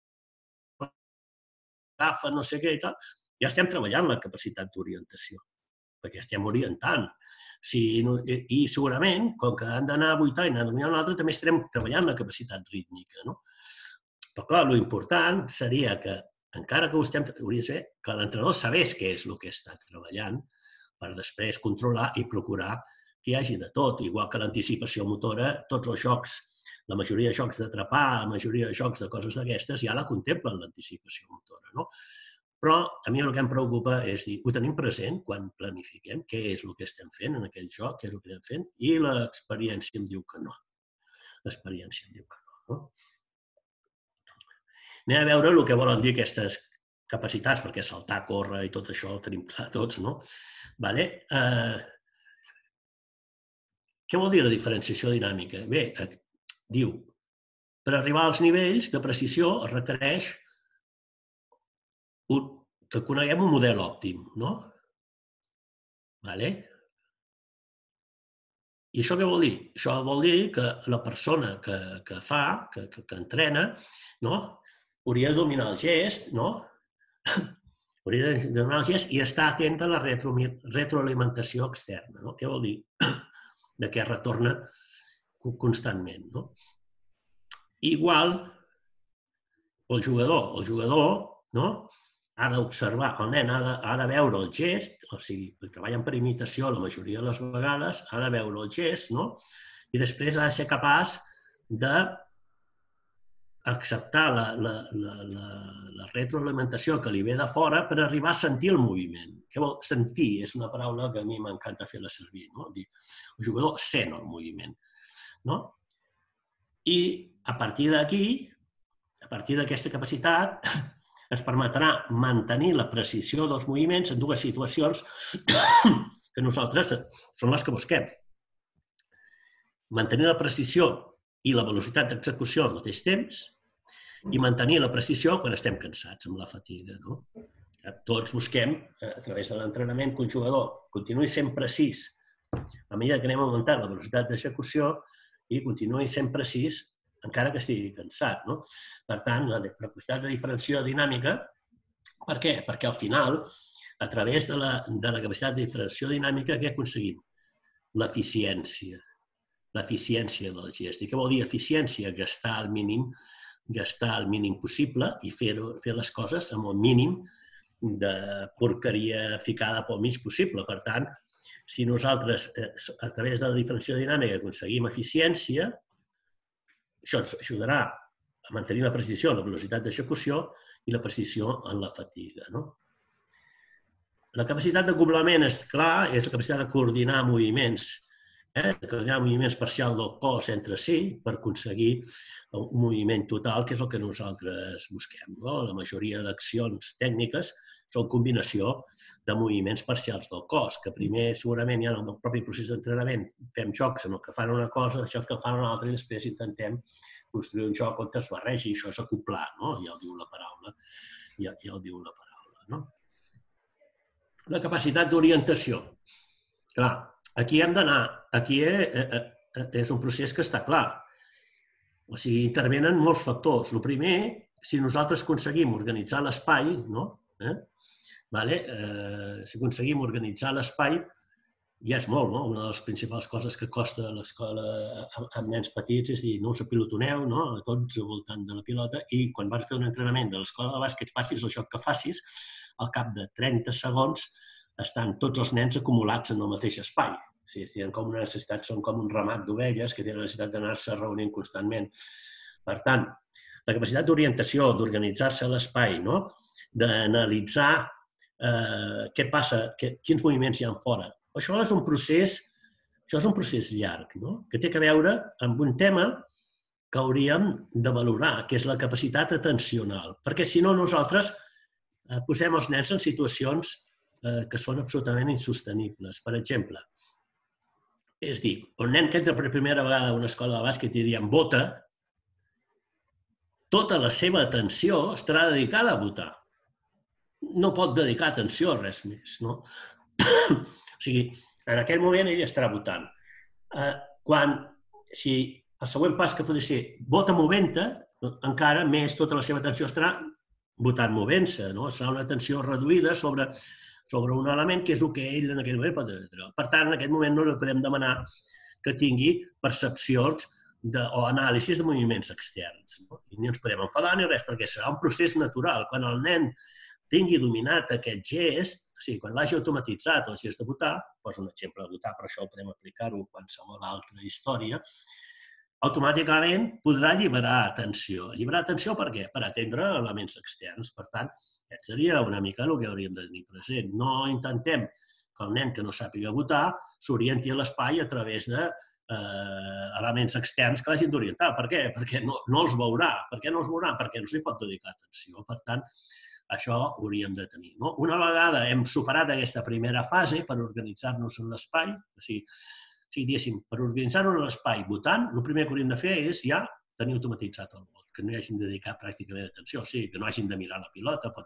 agafen, no sé què i tal, ja estem treballant la capacitat d'orientació, perquè estem orientant. Si no, I segurament, com que han d'anar a vuitar i han d'anar a un altre, també estarem treballant la capacitat rítmica. No? Però, clar, l'important seria que, encara que ho estem, hauria de ser que l'entrenador sabés què és el que està treballant per després controlar i procurar que hi hagi de tot. Igual que l'anticipació motora, tots els jocs, la majoria de jocs d'atrapar, la majoria de jocs de coses d'aquestes, ja la contemplen l'anticipació motora. No? Però a mi el que em preocupa és dir, ho tenim present quan planifiquem, què és el que estem fent en aquell joc, què és el que estem fent, i l'experiència em diu que no. L'experiència em diu que no. no? Anem a veure el que volen dir aquestes capacitats, perquè saltar, córrer i tot això ho tenim clar tots, no? Vale? Eh, què vol dir la diferenciació dinàmica? Bé, diu, per arribar als nivells de precisió es requereix que coneguem un model òptim, no? Vale? I això què vol dir? Això vol dir que la persona que, que fa, que, que, que entrena, no? Hauria de dominar el gest, no? Hauria de dominar el gest i estar atenta a la retro, retroalimentació externa. No? Què vol dir? De què retorna constantment. No? Igual, el jugador, el jugador no? ha d'observar, el nen ha de, ha de veure el gest, o sigui, treballen per imitació la majoria de les vegades, ha de veure el gest, no? I després ha de ser capaç de acceptar la, la, la, la, la retroalimentació que li ve de fora per arribar a sentir el moviment. Què vol? Sentir és una paraula que a mi m'encanta fer-la servir. No? El jugador sent el moviment. No? I a partir d'aquí, a partir d'aquesta capacitat, ens permetrà mantenir la precisió dels moviments en dues situacions que nosaltres són les que busquem. Mantenir la precisió i la velocitat d'execució al mateix temps i mantenir la precisió quan estem cansats, amb la fatiga. No? Tots busquem, a través de l'entrenament, que un jugador continuï sent precís a mesura que anem augmentant la velocitat d'execució i continuï sent precís encara que estigui cansat. No? Per tant, la capacitat de diferenciació dinàmica, per què? Perquè al final, a través de la, de la capacitat de diferenciació dinàmica, què aconseguim? L'eficiència. L'eficiència del gest. I què vol dir eficiència? Gastar al mínim, gastar el mínim possible i fer, fer les coses amb el mínim de porqueria ficada pel mig possible. Per tant, si nosaltres, a través de la diferenciació dinàmica, aconseguim eficiència, això ens ajudarà a mantenir la precisió en la velocitat d'execució i la precisió en la fatiga. No? La capacitat d'acoblament, és clar, és la capacitat de coordinar moviments, eh? de coordinar moviments parcials del cos entre si per aconseguir un moviment total, que és el que nosaltres busquem. No? La majoria d'accions tècniques són combinació de moviments parcials del cos, que primer, segurament, ja en el propi procés d'entrenament fem jocs en el que fan una cosa, jocs que fan una altra, i després intentem construir un joc on es barregi, això és acoplar, no? Ja ho diu la paraula. Ja, ja ho diu la paraula, no? La capacitat d'orientació. Clar, aquí hem d'anar, aquí és un procés que està clar. O sigui, intervenen molts factors. El primer, si nosaltres aconseguim organitzar l'espai, no? Eh? Vale? Eh, si aconseguim organitzar l'espai, ja és molt, no? Una de les principals coses que costa a l'escola amb nens petits és dir, no us apilotoneu, no? Tots al voltant de la pilota, i quan vas fer un entrenament de l'escola de bàsquet, facis el joc que facis, al cap de trenta segons estan tots els nens acumulats en el mateix espai. O sigui, tenen com una necessitat, són com un ramat d'ovelles que tenen la necessitat d'anar-se reunint constantment. Per tant, la capacitat d'orientació, d'organitzar-se a l'espai, no? D'analitzar eh, què passa, que, quins moviments hi ha fora. Això és un procés, això és un procés llarg, no? Que té a veure amb un tema que hauríem de valorar, que és la capacitat atencional. Perquè si no, nosaltres eh, posem els nens en situacions eh, que són absolutament insostenibles. Per exemple, és dir, un nen que entra per primera vegada a una escola de bàsquet i diem vota, tota la seva atenció estarà dedicada a votar. No pot dedicar atenció a res més, no? O sigui, en aquell moment ell estarà votant. Quan, si el següent pas que podria ser vota movent-te, encara més tota la seva atenció estarà votant movent-se, no? Serà una atenció reduïda sobre, sobre un element que és el que ell en aquell moment pot treure. Per tant, en aquest moment no li podem demanar que tingui percepcions de, o anàlisis de moviments externs. No? I ni ens podem enfadar ni res, perquè serà un procés natural. Quan el nen tingui dominat aquest gest, o sigui, quan l'hagi automatitzat el gest de votar, poso un exemple de votar, però això ho podem aplicar-ho a qualsevol altra història, automàticament podrà alliberar atenció. Alliberar atenció per què? Per atendre elements externs. Per tant, aquest seria una mica el que hauríem de tenir present. No intentem que el nen que no sàpiga votar s'orienti a l'espai a través de eh, elements externs que l'hagin d'orientar. Per què? Perquè no, no els veurà. Per què no els veurà? Perquè no s'hi pot dedicar atenció. Per tant, això ho hauríem de tenir. No? Una vegada hem superat aquesta primera fase per organitzar-nos en l'espai, o sigui, o sigui, diguéssim, per organitzar-nos en l'espai votant, el primer que hauríem de fer és ja tenir automatitzat el vot, que no hi hagin de dedicar pràcticament atenció, o sigui, que no hagin de mirar la pilota per votar.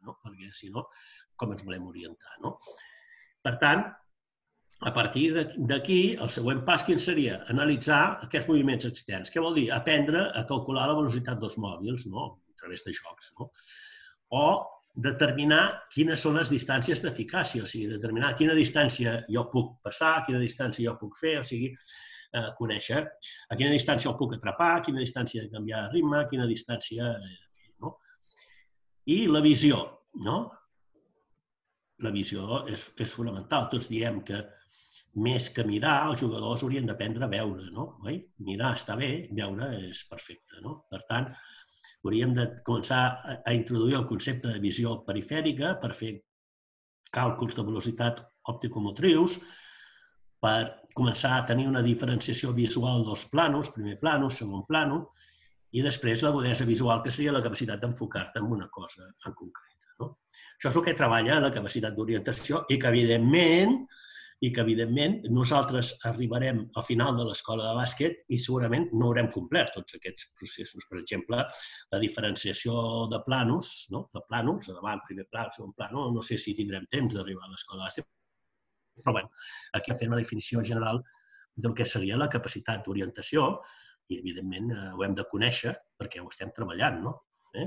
no? Perquè, si no, com ens volem orientar, no? Per tant, a partir d'aquí, el següent pas quin seria? Analitzar aquests moviments externs. Què vol dir? Aprendre a calcular la velocitat dels mòbils, no? A través de jocs, no? O determinar quines són les distàncies d'eficàcia, o sigui, determinar quina distància jo puc passar, quina distància jo puc fer, o sigui, eh, conèixer a quina distància el puc atrapar, quina distància de canviar de ritme, quina distància... No? I la visió, no? La visió és, és fonamental. Tots diem que més que mirar, els jugadors haurien d'aprendre a veure, no? Oi? Mirar està bé, veure és perfecte, no? Per tant, hauríem de començar a introduir el concepte de visió perifèrica per fer càlculs de velocitat òptico-motrius, per començar a tenir una diferenciació visual dels plànols, primer plànol, segon plànol, i després l'agudesa visual, que seria la capacitat d'enfocar-te en una cosa en concreta, no? Això és el que treballa la capacitat d'orientació i que, evidentment, i que, evidentment, nosaltres arribarem al final de l'escola de bàsquet i segurament no haurem complert tots aquests processos. Per exemple, la diferenciació de plànols, no? De plànols, davant, primer plànol, segon plànol, no sé si tindrem temps d'arribar a l'escola de bàsquet, però bé, aquí fem una definició general del que seria la capacitat d'orientació i, evidentment, ho hem de conèixer perquè ho estem treballant, no? Eh?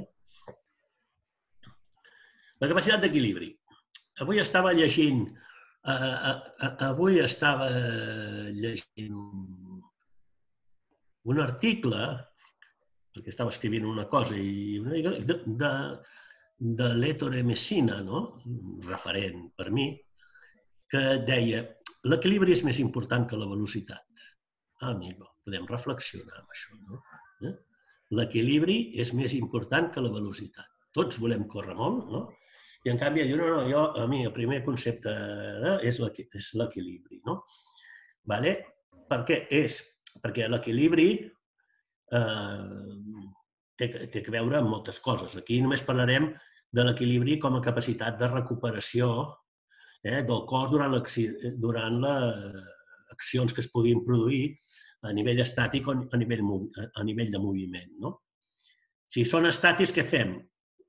La capacitat d'equilibri. Avui estava llegint Uh, uh, uh, avui estava llegint un, un article, perquè estava escrivint una cosa, i una mica de, de, de l'Ettore Messina, no? Un referent per mi, que deia l'equilibri és més important que la velocitat. Ah, amigo, podem reflexionar amb això, no? Eh? L'equilibri és més important que la velocitat. Tots volem córrer molt, no? I, en canvi, diu, no, no, jo, a mi, el primer concepte és l'equilibri, no? Vale? Per què? És perquè l'equilibri eh, té, té a veure amb moltes coses. Aquí només parlarem de l'equilibri com a capacitat de recuperació eh, del cos durant, durant les accions que es puguin produir a nivell estàtic o a nivell, a nivell de moviment, no? Si són estàtics, què fem?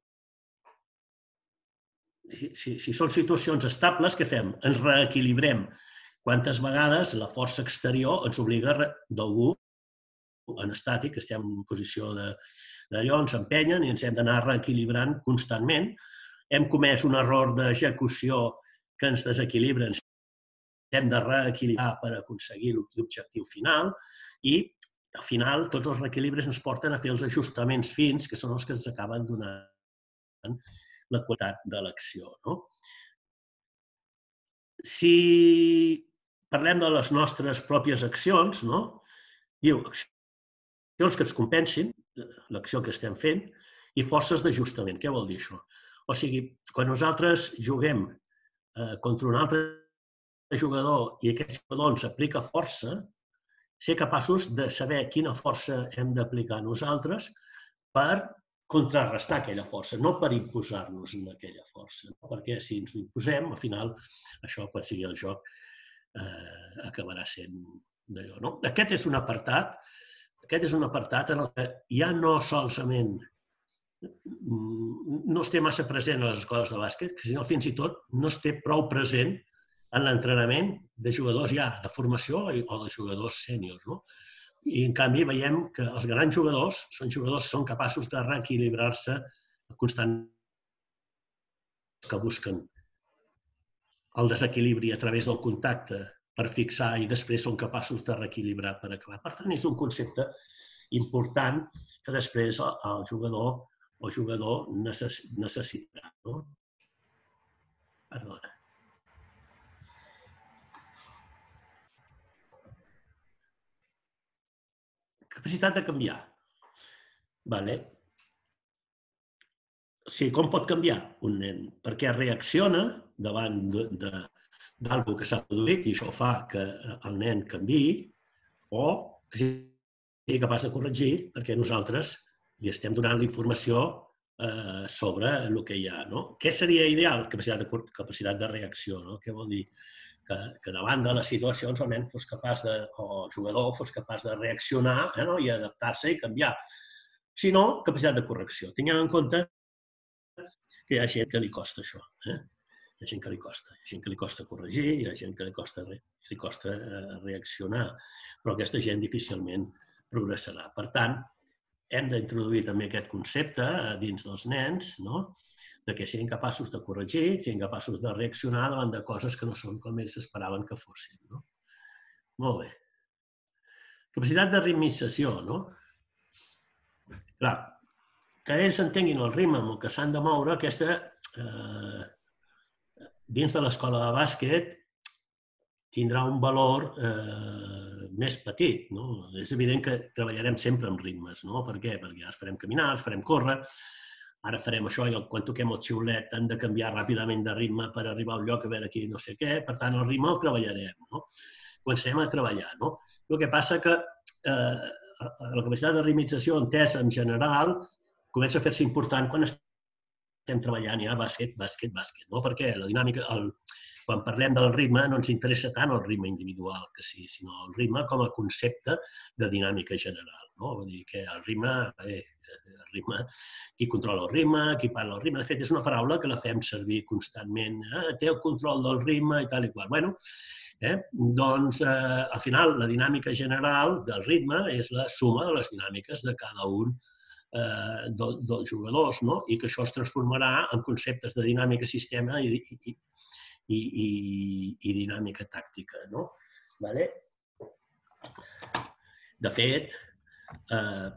Si, si, si són situacions estables, què fem? Ens reequilibrem. Quantes vegades la força exterior ens obliga d'algú en estàtic, que estem en posició d'allò, ens empenyen i ens hem d'anar reequilibrant constantment. Hem comès un error d'execució que ens desequilibra, ens hem de reequilibrar per aconseguir l'objectiu final i, al final, tots els reequilibris ens porten a fer els ajustaments fins, que són els que ens acaben donant la qualitat de l'acció, no? Si parlem de les nostres pròpies accions, no? Diu, accions que ens compensin, l'acció que estem fent, i forces d'ajustament. Què vol dir això? O sigui, quan nosaltres juguem eh, contra un altre jugador i aquest jugador ens aplica força, ser capaços de saber quina força hem d'aplicar nosaltres per contrarrestar aquella força, no per imposar-nos en aquella força. Perquè si ens ho imposem, al final, això, quan sigui el joc, eh, acabarà sent d'allò, no? Aquest és un apartat, aquest és un apartat en el que ja no solament no es té massa present a les escoles de bàsquet, sinó fins i tot no es té prou present en l'entrenament de jugadors ja de formació o de jugadors sèniors, no? I, en canvi, veiem que els grans jugadors són jugadors que són capaços de reequilibrar-se constantment, que busquen el desequilibri a través del contacte per fixar i després són capaços de reequilibrar per acabar. Per tant, és un concepte important que després el jugador o jugador necessitarà, no? Perdona. Capacitat de canviar. Vale. O sigui, com pot canviar un nen? Perquè reacciona davant d'algú que s'ha produït i això fa que el nen canviï o que sigui capaç de corregir perquè nosaltres li estem donant la informació sobre el que hi ha, no? Què seria ideal? Capacitat de reacció, no? Què vol dir? Que davant de les situacions el nen fos capaç de, o el jugador fos capaç de reaccionar i adaptar-se i canviar. Si no, capacitat de correcció. Tinguem en compte que hi ha gent que li costa això. Eh? Hi ha gent que li costa. Hi ha gent que li costa corregir, hi ha gent que li costa, li costa reaccionar, però aquesta gent difícilment progressarà. Per tant, hem d'introduir també aquest concepte dins dels nens, no? De que siguin capaços de corregir, siguin capaços de reaccionar davant de coses que no són com ells esperaven que fossin. No? Molt bé. Capacitat de ritmització, no? Clar, que ells entenguin el ritme amb el que s'han de moure, aquesta, eh, dins de l'escola de bàsquet, tindrà un valor eh, més petit. No? És evident que treballarem sempre amb ritmes. No? Per què? Perquè ara farem caminar, els farem córrer, ara farem això i quan toquem el xiulet hem de canviar ràpidament de ritme per arribar a un lloc a veure aquí no sé què. Per tant, el ritme el treballarem. No? Comencem a treballar. No? El que passa que eh, la capacitat de ritmització entesa en general comença a fer-se important quan estem treballant ja bàsquet, bàsquet, bàsquet. No? Perquè la dinàmica, el, quan parlem del ritme no ens interessa tant el ritme individual que sí, sinó el ritme com a concepte de dinàmica general. No? Vull dir que el ritme, eh, el ritme, qui controla el ritme, qui parla el ritme. De fet, és una paraula que la fem servir constantment. Eh? Té el control del ritme i tal i qual. Bueno, eh? Doncs, eh, al final, la dinàmica general del ritme és la suma de les dinàmiques de cada un eh, dels, dels jugadors, no? I que això es transformarà en conceptes de dinàmica sistema i, i, i, i, i dinàmica tàctica. No? Vale? De fet, eh,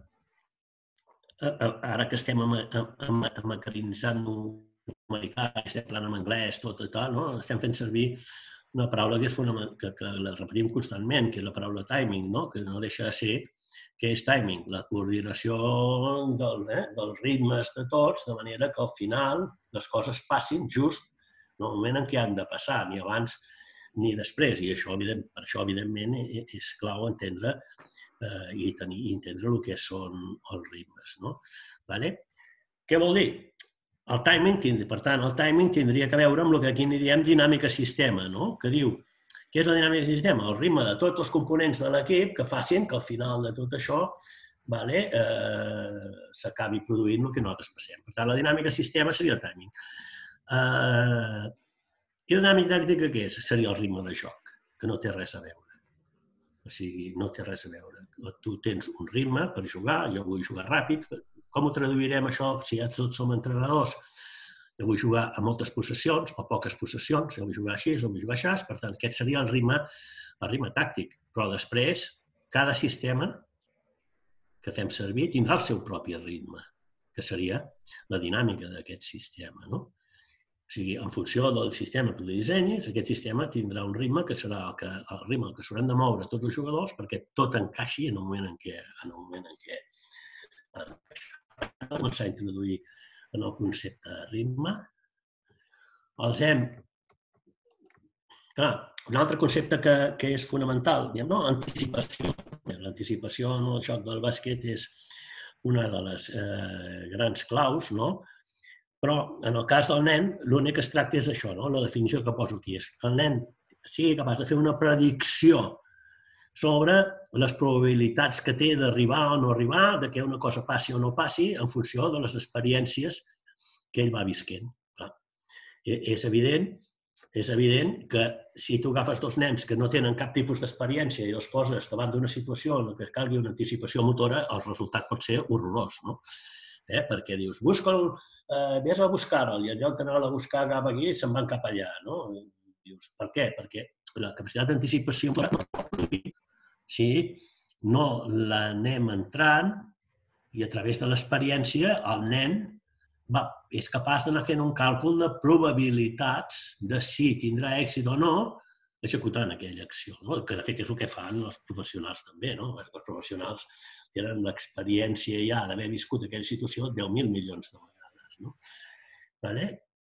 ara que estem americanitzant americà, estem parlant en anglès, tot i tal, no? Estem fent servir una paraula que, és que, que la repetim constantment, que és la paraula timing, no? Que no deixa de ser què és timing, la coordinació del, eh, dels ritmes de tots, de manera que al final les coses passin just en el moment en què han de passar, ni abans ni després. I això, per això, evidentment, és clau entendre eh, i tenir, entendre el que són els ritmes. No? Vale? Què vol dir? El timing, per tant, el timing tindria que veure amb el que aquí n'hi diem dinàmica sistema, no? Que diu, què és la dinàmica sistema? El ritme de tots els components de l'equip que facin que al final de tot això vale, eh, s'acabi produint el que nosaltres passem. Per tant, la dinàmica sistema seria el timing. Eh, I la dinàmica tàctica què és? Seria el ritme de joc, que no té res a veure. O sigui, no té res a veure. Tu tens un ritme per jugar, jo vull jugar ràpid. Com ho traduirem això si ja tots som entrenadors? Jo vull jugar a moltes possessions o poques possessions, jo vull jugar així, jo vull jugar així, per tant, aquest seria el ritme, el ritme tàctic. Però després, cada sistema que fem servir tindrà el seu propi ritme, que seria la dinàmica d'aquest sistema. No? O sigui, en funció del sistema que tu dissenyis, aquest sistema tindrà un ritme que serà el, que, el ritme que s'hauran de moure tots els jugadors perquè tot encaixi en el moment en què, en el moment en què començar a introduir en el concepte de ritme. Els hem... Clar, un altre concepte que, que és fonamental, diguem, no? Anticipació. L'anticipació en el joc del bàsquet és una de les eh, grans claus, no? Però en el cas del nen, l'únic que es tracta és això, no? La definició que poso aquí és que el nen sigui capaç de fer una predicció sobre les probabilitats que té d'arribar o no arribar, de que una cosa passi o no passi, en funció de les experiències que ell va visquent. Clar. És evident, és evident que si tu agafes dos nens que no tenen cap tipus d'experiència i els poses davant d'una situació en què calgui una anticipació motora, el resultat pot ser horrorós, no? Eh? Perquè dius, busca'l, eh, vés a buscar-lo, i en lloc d'anar-lo a buscar cap aquí, se'n van cap allà, no? Dius, per què? Perquè la capacitat d'anticipació no es pot produir si no l'anem entrant i a través de l'experiència el nen va, és capaç d'anar fent un càlcul de probabilitats de si tindrà èxit o no executant aquella acció, no? Que de fet és el que fan els professionals també, no? Els professionals tenen l'experiència ja d'haver viscut aquella situació deu mil milions de vegades, no? Vale?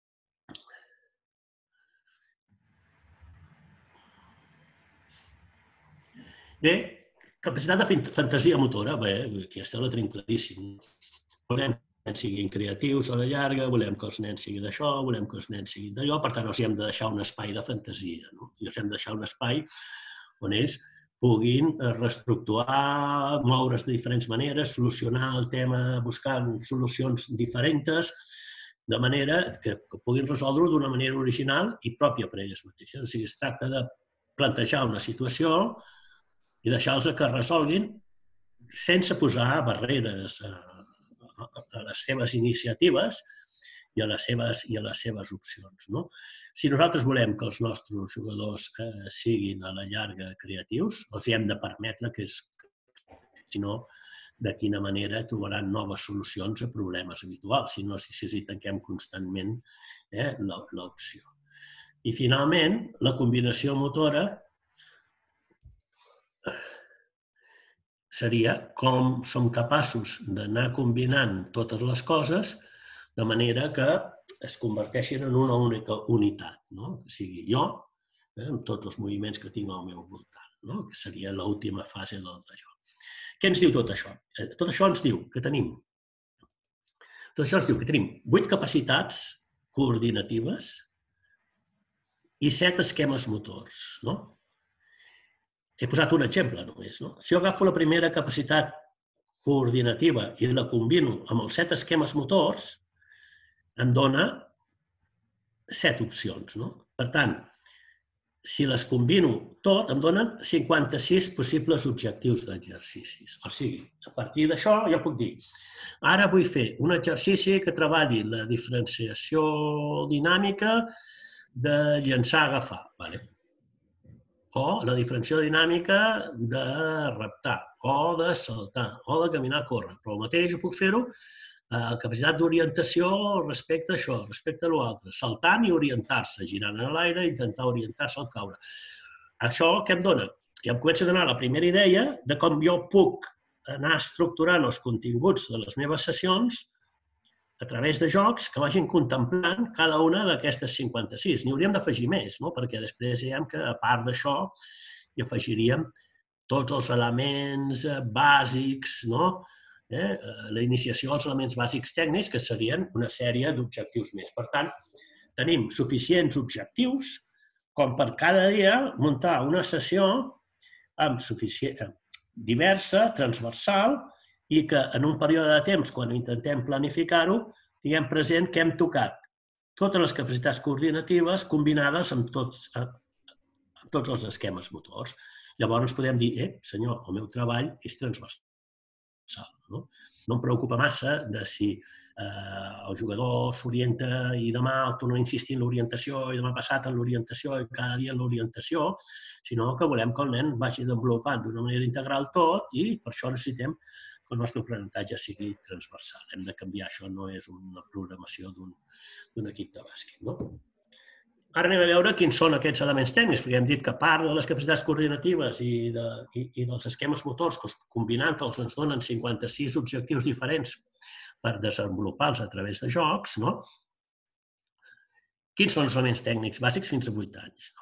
Bé, capacitat de fantasia motora, bé, aquesta la tenim claríssim. Volem que els nens siguin creatius a la llarga, volem que els nens siguin d'això, volem que els nens siguin d'allò, per tant, els hem de deixar un espai de fantasia, no? I els hem de deixar un espai on ells puguin reestructurar, moure's de diferents maneres, solucionar el tema buscant solucions diferents, de manera que puguin resoldre-ho d'una manera original i pròpia per elles mateixes. O sigui, es tracta de plantejar una situació i deixar-los que resolguin sense posar barreres a les seves iniciatives i a les seves, i a les seves opcions. No? Si nosaltres volem que els nostres jugadors eh, siguin a la llarga creatius, els hem de permetre que, és, si no, de quina manera trobaran noves solucions a problemes habituals, si no, si, si tanquem constantment eh, l'opció. I, finalment, la combinació motora seria com som capaços d'anar combinant totes les coses de manera que es converteixin en una única unitat, no? Que sigui jo, eh, amb tots els moviments que tinc al meu voltant, no? Que seria l'última fase del de jo. Què ens diu tot això? Tot això ens diu que tenim tot això ens diu que tenim vuit capacitats coordinatives i set esquemes motors, no? He posat un exemple només, no? Si jo agafo la primera capacitat coordinativa i la combino amb els set esquemes motors, em dona set opcions. No? Per tant, si les combino tot, em donen cinquanta-sis possibles objectius d'exercicis. O sigui, a partir d'això jo puc dir, ara vull fer un exercici que treballi la diferenciació dinàmica de llançar-agafar. Vale? O la diferenciació dinàmica de reptar, o de saltar, o de caminar-córrer. Però el mateix jo puc fer-ho la capacitat d'orientació respecte a això, respecte a l'altre, saltant i orientar-se, girant en l'aire i intentar orientar-se al caure. Això què em dona? I em comença a donar la primera idea de com jo puc anar estructurant els continguts de les meves sessions a través de jocs que vagin contemplant cada una d'aquestes cinquanta-sis. N'hi hauríem d'afegir més, no? Perquè després diem que, a part d'això, hi afegiríem tots els elements bàsics, no? Eh, la iniciació als elements bàsics tècnics, que serien una sèrie d'objectius més. Per tant, tenim suficients objectius com per cada dia muntar una sessió amb suficient, diversa, transversal, i que en un període de temps, quan intentem planificar-ho, tinguem present que hem tocat totes les capacitats coordinatives combinades amb tots, amb tots els esquemes motors. Llavors podem dir, eh, senyor, el meu treball és transversal. No? No em preocupa massa de si eh, el jugador s'orienta i demà torno a insistir en l'orientació i demà passat en l'orientació i cada dia en l'orientació, sinó que volem que el nen vagi desenvolupant d'una manera integral tot i per això necessitem que el nostre aprenentatge sigui transversal. Hem de canviar, això no és una programació d'un equip de bàsquet. No? Ara anem a veure quins són aquests elements tècnics, perquè hem dit que a part de les capacitats coordinatives i, de, i, i dels esquemes motors, que combinant-los ens donen cinquanta-sis objectius diferents per desenvolupar-los a través de jocs, no? Quins són els elements tècnics bàsics fins a vuit anys?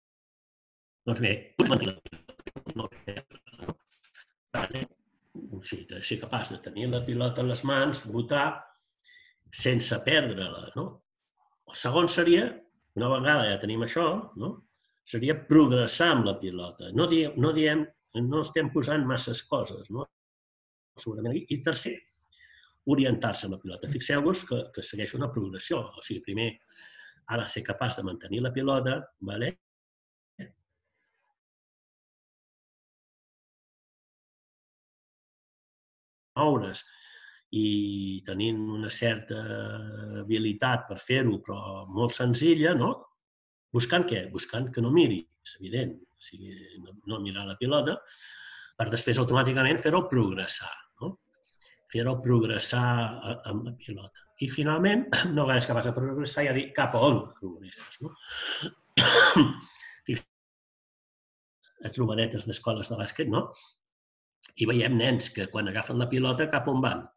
Doncs bé, sí, de ser capaç de tenir la pilota a les mans, botar, sense perdre-la. No? El segon seria, una vegada ja tenim això, no? Seria progressar amb la pilota. No diem, no, diem, no estem posant masses coses. No? Segurament. I tercer, orientar-se amb la pilota. Fixeu-vos que, que segueix una progressió. O sigui, primer ha de ser capaç de mantenir la pilota, vale? Moure's i tenint una certa habilitat per fer-ho, però molt senzilla, no? Buscant què? Buscant que no miri, és evident, o sigui, no mirar la pilota, per després automàticament fer-ho progressar, no? Fer-ho progressar amb la pilota. I finalment, una vegada és capaç de progressar, ja dir cap a on progresses, no? A trobadetes d'escoles de bàsquet, no? I veiem nens que quan agafen la pilota cap on van?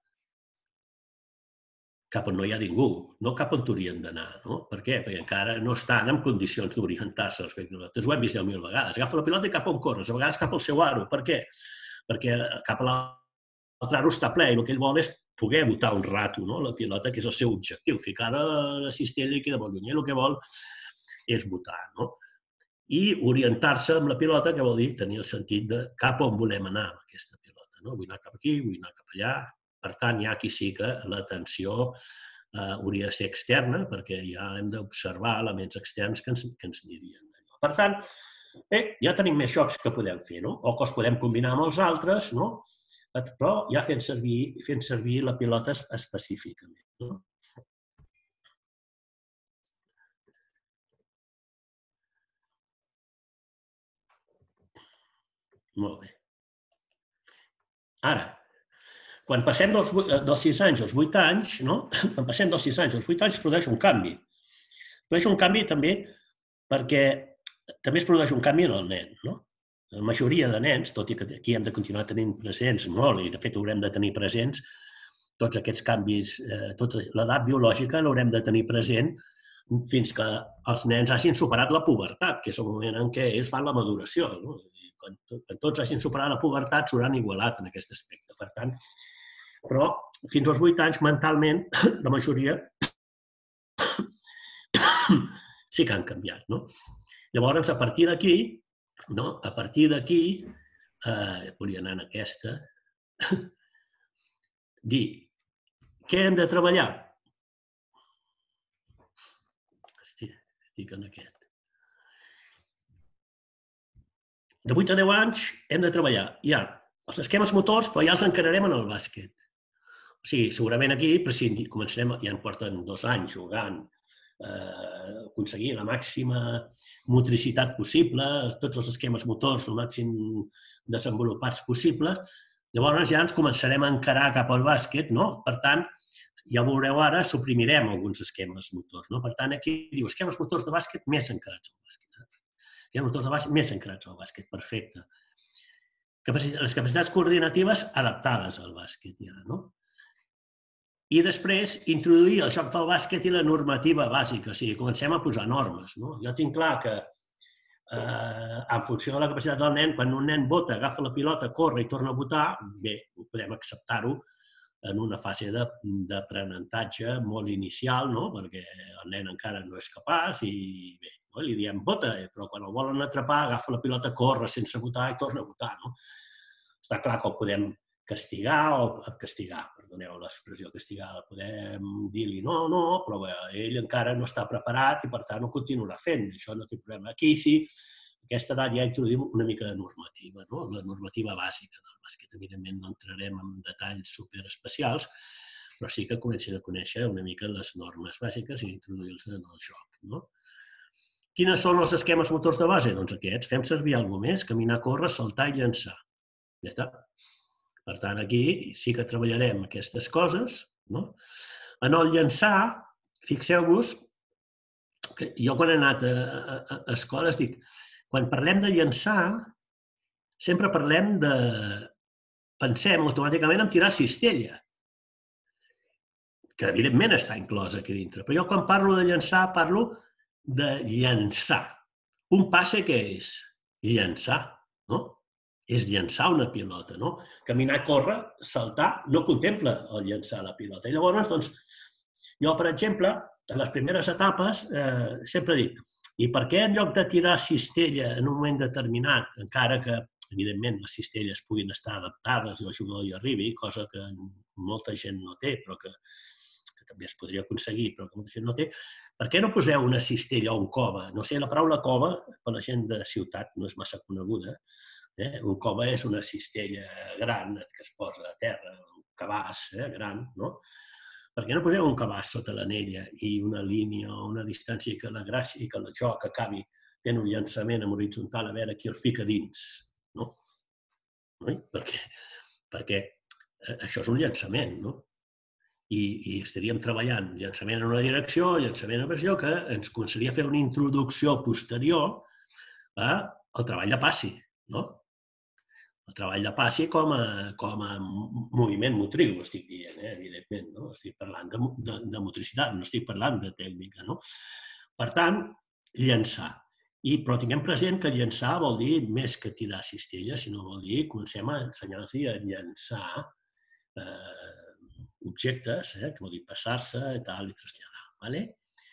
Cap on no hi ha ningú, no cap on t'haurien d'anar. No? Per què? Perquè encara no estan en condicions d'orientar-se respecte a la pilota. Ho hem vist deu mil vegades. Agafa la pilota i cap on corres, a vegades cap al seu aro. Per què? Perquè cap a l'altre aro està ple i el que ell vol és poder botar un rato, no? La pilota, que és el seu objectiu. Ficar-la a la cistella i queda molt lluny. El que vol és botar. No? I orientar-se amb la pilota, que vol dir tenir el sentit de cap on volem anar amb aquesta pilota. No? Vull anar cap aquí, vull anar cap allà. Per tant, hi ha aquí sí que l'atenció hauria de ser externa, perquè ja hem d'observar elements externs que ens, que ens dirien. Per tant, bé, ja tenim més jocs que podem fer, no? O que els podem combinar amb els altres, no? Però ja fent servir, fent servir la pilota específicament. No? Molt bé. Ara, quan passem dels, dels sis anys als vuit anys, no? Quan passem dels sis anys als vuit anys es produeix un canvi. Es produeix un canvi també perquè també es produeix un canvi en el nen, no? La majoria de nens, tot i que aquí hem de continuar tenint presents molt, i de fet haurem de tenir presents tots aquests canvis, eh, tota l'edat biològica l'haurem de tenir present fins que els nens hagin superat la pubertat, que és el moment en què ells fan la maduració. No? I quan, quan tots hagin superat la pubertat s'hauran igualat en aquest aspecte. Per tant, però fins als vuit anys, mentalment, la majoria sí que han canviat. No? Llavors, a partir d'aquí, no? a partir d'aquí, eh, volia anar en aquesta, dir què hem de treballar? Estic, estic en aquest. De vuit a deu anys hem de treballar ja els esquemes motors, però ja els encararem en el bàsquet. O sigui, segurament aquí començarem, ja en porten dos anys jugant, eh, aconseguir la màxima motricitat possible, tots els esquemes motors el màxim desenvolupats possibles. Llavors ja ens començarem a encarar cap al bàsquet, no? Per tant, ja veureu ara, suprimirem alguns esquemes motors. No? Per tant, aquí diu esquemes motors de bàsquet més encarats al bàsquet. Esquemes motors de bàsquet més encarats al bàsquet, perfecte. Les capacitats coordinatives adaptades al bàsquet, ja, no? I després, introduir el joc del bàsquet i la normativa bàsica. O sigui, comencem a posar normes. No? Jo tinc clar que eh, en funció de la capacitat del nen, quan un nen bota, agafa la pilota, corre i torna a botar, bé, podem acceptar-ho en una fase d'aprenentatge molt inicial, no? Perquè el nen encara no és capaç i bé, no? Li diem bota, però quan el volen atrapar, agafa la pilota, corre sense botar i torna a botar. No? Està clar que el podem castigar o castigar, perdoneu l'expressió castigar, podem dir-li no, no, però bé, ell encara no està preparat i per tant ho continuarà fent, això no té problema. Aquí sí, a aquesta edat ja introduïm una mica de normativa, no? La normativa bàsica del bàsquet. Evidentment no entrarem en detalls superespecials, però sí que comencem a conèixer una mica les normes bàsiques i introduir-los en el joc. No? Quines són els esquemes motors de base? Doncs aquests. Fem servir alguna més, caminar, córrer, saltar i llançar. Ja està. Per tant, aquí sí que treballarem aquestes coses. No? En el llançar, fixeu-vos, que jo quan he anat a, a, a escoles dic, quan parlem de llançar, sempre parlem de... pensem automàticament en tirar cistella, que evidentment està inclòs aquí dintre. Però jo quan parlo de llançar, parlo de llançar. Un passe què és? Llançar, no? És llançar una pilota, no? Caminar, córrer, saltar, no contempla el llançar la pilota. I llavors, doncs, jo, per exemple, en les primeres etapes, eh, sempre dic, i per què en lloc de tirar cistella en un moment determinat, encara que, evidentment, les cistelles puguin estar adaptades i el jugador hi arribi, cosa que molta gent no té, però que, que també es podria aconseguir, però que molta gent no té, per què no poseu una cistella o un cova? No sé, la paraula cova, per la gent de ciutat, no és massa coneguda. Eh? Un cova és una cistella gran que es posa a terra, un cabàs eh, gran, no? Per què no poseu un cabàs sota l'anella i una línia o una distància que la gràcia i que el joc acabi fent un llançament en horitzontal a veure qui el fica dins? No? No? Perquè, perquè això és un llançament, no? I, i estaríem treballant llançament en una direcció, llançament en una direcció, que ens començaria a fer una introducció posterior al treball de passi, no? El treball de passi com a, com a moviment motriu, estic dient, eh? Evidentment. No? Estic parlant de, de, de motricitat, no estic parlant de tècnica. No? Per tant, llançar. I, però tinguem present que llançar vol dir més que tirar cistella, sinó vol dir comencem a ensenyar-los a llançar eh, objectes, eh? Que vol dir passar-se i tal, i traslladar. Vale?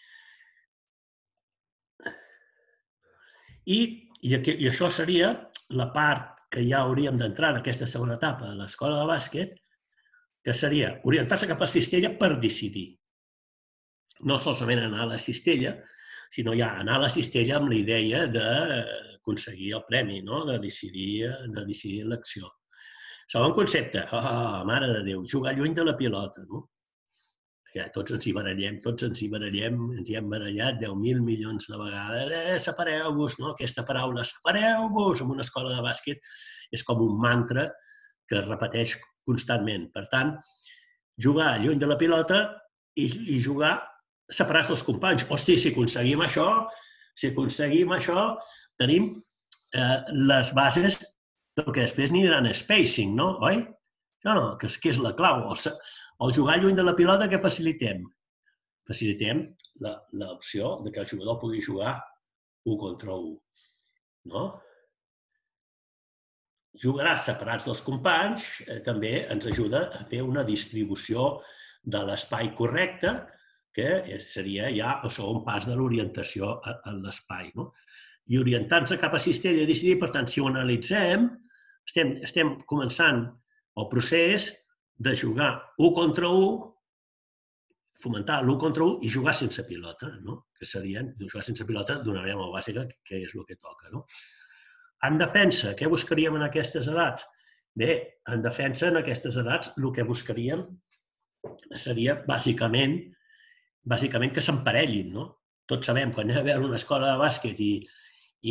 I, i, I això seria la part que ja hauríem d'entrar en aquesta segona etapa de l'escola de bàsquet, que seria orientar-se cap a la cistella per decidir. no solament anar a la cistella, sinó ja anar a la cistella amb la idea d'aconseguir el premi, no? de decidir, de decidir l'acció. Segon concepte, oh, mare de Déu, jugar lluny de la pilota. No? Perquè tots ens hi barallem, tots ens hi barallem, ens hi hem barallat deu mil milions de vegades. Eh, separeu-vos, no? Aquesta paraula, separeu-vos, en una escola de bàsquet és com un mantra que es repeteix constantment. Per tant, jugar lluny de la pilota i, i jugar separats dels companys. Hosti, si aconseguim això, si aconseguim això, tenim eh, les bases del que després n'hi diran spacing, no? Oi? No, no, que és, que és la clau. El, el jugar lluny de la pilota, què facilitem? Facilitem l'opció de que el jugador pugui jugar u contra u. No? Jugarà separats dels companys, eh, també ens ajuda a fer una distribució de l'espai correcte, que seria ja el segon pas de l'orientació en l'espai. No? I orientant-se cap a cistella i decidir, per tant, si ho analitzem, estem, estem començant el procés de jugar u contra u, fomentar l'u contra u i jugar sense pilota, no? Que serien, jugar sense pilota d'una manera molt bàsica, que és el que toca. No? En defensa, què buscaríem en aquestes edats? Bé, en defensa, en aquestes edats, el que buscaríem seria, bàsicament, bàsicament que s'emparellin, no? Tots sabem, quan anem a veure una escola de bàsquet i, i,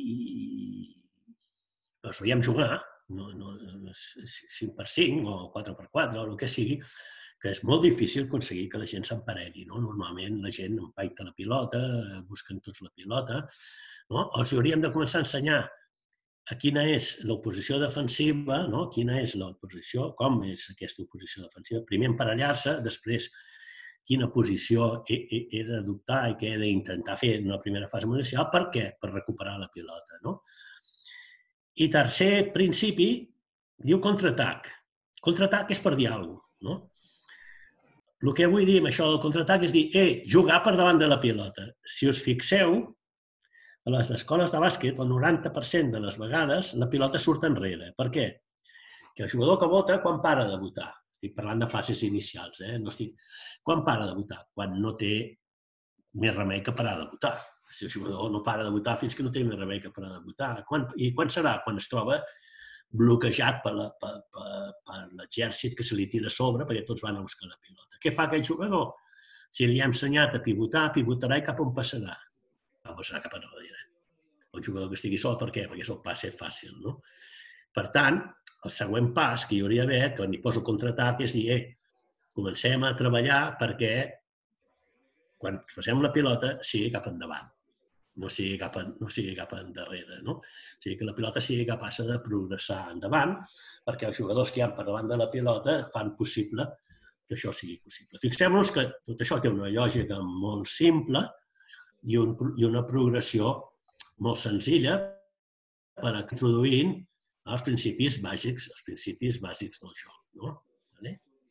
i els veiem jugar, no, no, cinc per cinc o quatre per quatre o el que sigui, que és molt difícil aconseguir que la gent s'emparelli. No? Normalment la gent empaita la pilota, busquen tots la pilota. No? Els hauríem de començar a ensenyar a quina és l'oposició defensiva, no? Quina és l'oposició, com és aquesta oposició defensiva. Primer emparellar-se, després quina posició he, he, he d'adoptar i què he d'intentar fer en una primera fase inicial. Per què? Per recuperar la pilota. No? I tercer principi, diu contraatac. Contraatac és per dir alguna cosa. No? El que vull dir amb això del contraatac és dir, eh, jugar per davant de la pilota. Si us fixeu, a les escoles de bàsquet, el noranta per cent de les vegades, la pilota surt enrere. Per què? Que el jugador que vota, quan para de votar? Estic parlant de fases inicials, eh? No estic... Quan para de votar? Quan no té més remei que parar de votar. Si el jugador no para de votar fins que no té més remei que parar de votar. Quan... I quan serà? Quan es troba bloquejat per l'exèrcit que se li tira a sobre perquè tots van a buscar la pilota. Què fa aquell jugador? Si li ha ensenyat a pivotar, pivotarà i cap on passarà? Va passar cap enrere. El jugador que estigui sol, per què? Perquè és el passe fàcil, no? Per tant, el següent pas que hi hauria d'haver, quan hi poso contraatac, és dir, eh, comencem a treballar perquè quan passem la pilota sigui cap endavant, no sigui cap, no sigui cap endarrere. No? O sigui, que la pilota sigui capaç de progressar endavant perquè els jugadors que hi ha per davant de la pilota fan possible que això sigui possible. Fixem-nos que tot això té una lògica molt simple i, un, i una progressió molt senzilla per introduint els principis bàsics, els principis bàsics del joc. No? Vale?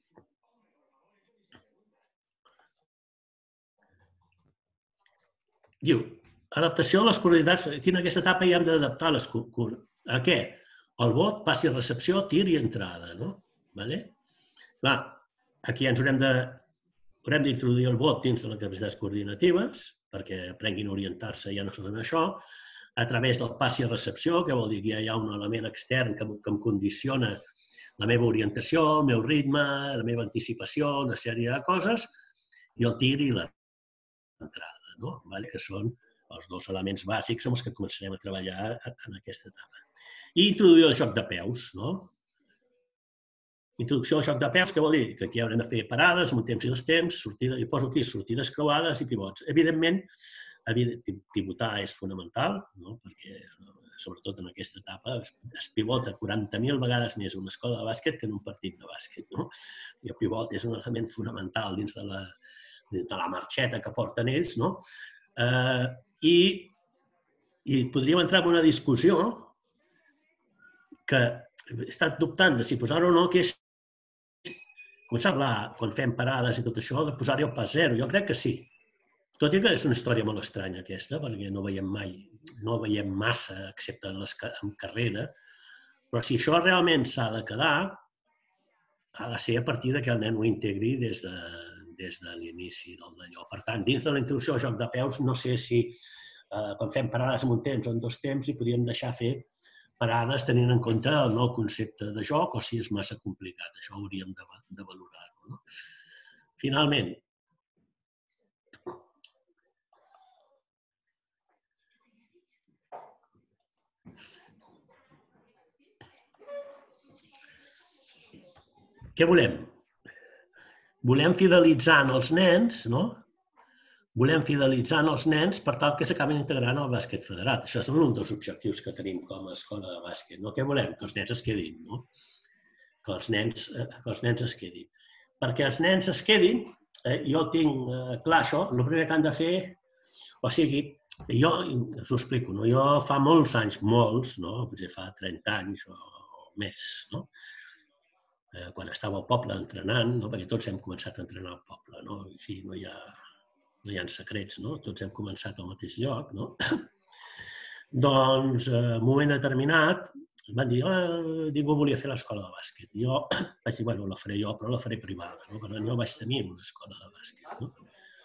Diu, adaptació a les coordenades. Aquí en aquesta etapa ja hem d'adaptar les coordenades. A què? El vot, passi, recepció, tir i entrada. No? Vale? Clar, aquí ens haurem de haurem d'introduir el vot dins de les capacitats coordinatives perquè aprenguin a orientar-se ja no són en això, a través del passi a recepció, que vol dir que hi ha un element extern que em condiciona la meva orientació, el meu ritme, la meva anticipació, una sèrie de coses, i el tir i l'entrada, no? Que són els dos elements bàsics amb els que començarem a treballar en aquesta etapa. I introduir el joc de peus. No? Introducció al joc de peus, què vol dir? Que aquí haurem de fer parades, amb un temps i dos temps, sortida, i poso aquí sortides creuades i pivots. Evidentment, pivotar és fonamental, no? Perquè sobretot en aquesta etapa es pivota quaranta mil vegades més en una escola de bàsquet que en un partit de bàsquet. No? I el pivot és un element fonamental dins de la, dins de la marxeta que porten ells. No? Eh, i, I podríem entrar en una discussió que he estat dubtant de si posar-ho o no, que és començar a parlar, quan fem parades i tot això, de posar-hi el pas zero. Jo crec que sí. Tot i que és una història molt estranya aquesta, perquè no veiem mai, no veiem massa, excepte en, les, en carrera, però si això realment s'ha de quedar, ha de ser a partir que el nen ho integri des de, des de l'inici d'allò. Per tant, dins de la introducció al joc de peus, no sé si quan fem parades en un temps o en dos temps hi podríem deixar fer parades tenint en compte el nou concepte de joc o si és massa complicat. Això hauríem de valorar-ho. Finalment, què volem? Volem fidelitzar els nens, no? Volem fidelitzar els nens per tal que s'acabin integrant al bàsquet federat. Això és un dels objectius que tenim com a escola de bàsquet. No? Què volem? Que els nens es quedin. No? Que, els nens, que els nens es quedin. Perquè els nens es quedin, eh, jo tinc eh, clar això, el primer que han de fer, o sigui, jo us ho explico, no? Jo fa molts anys, molts, no? Potser fa trenta anys o més, no? Quan estava al poble entrenant, no? Perquè tots hem començat a entrenar al poble, no? Així no hi ha, no hi ha secrets, no? Tots hem començat al mateix lloc, no? Doncs, en un moment determinat, van dir, oh, ningú volia fer l'escola de bàsquet. Jo vaig dir, bueno, la faré jo, però la faré privada, no? Perquè no vaig tenir una escola de bàsquet, no?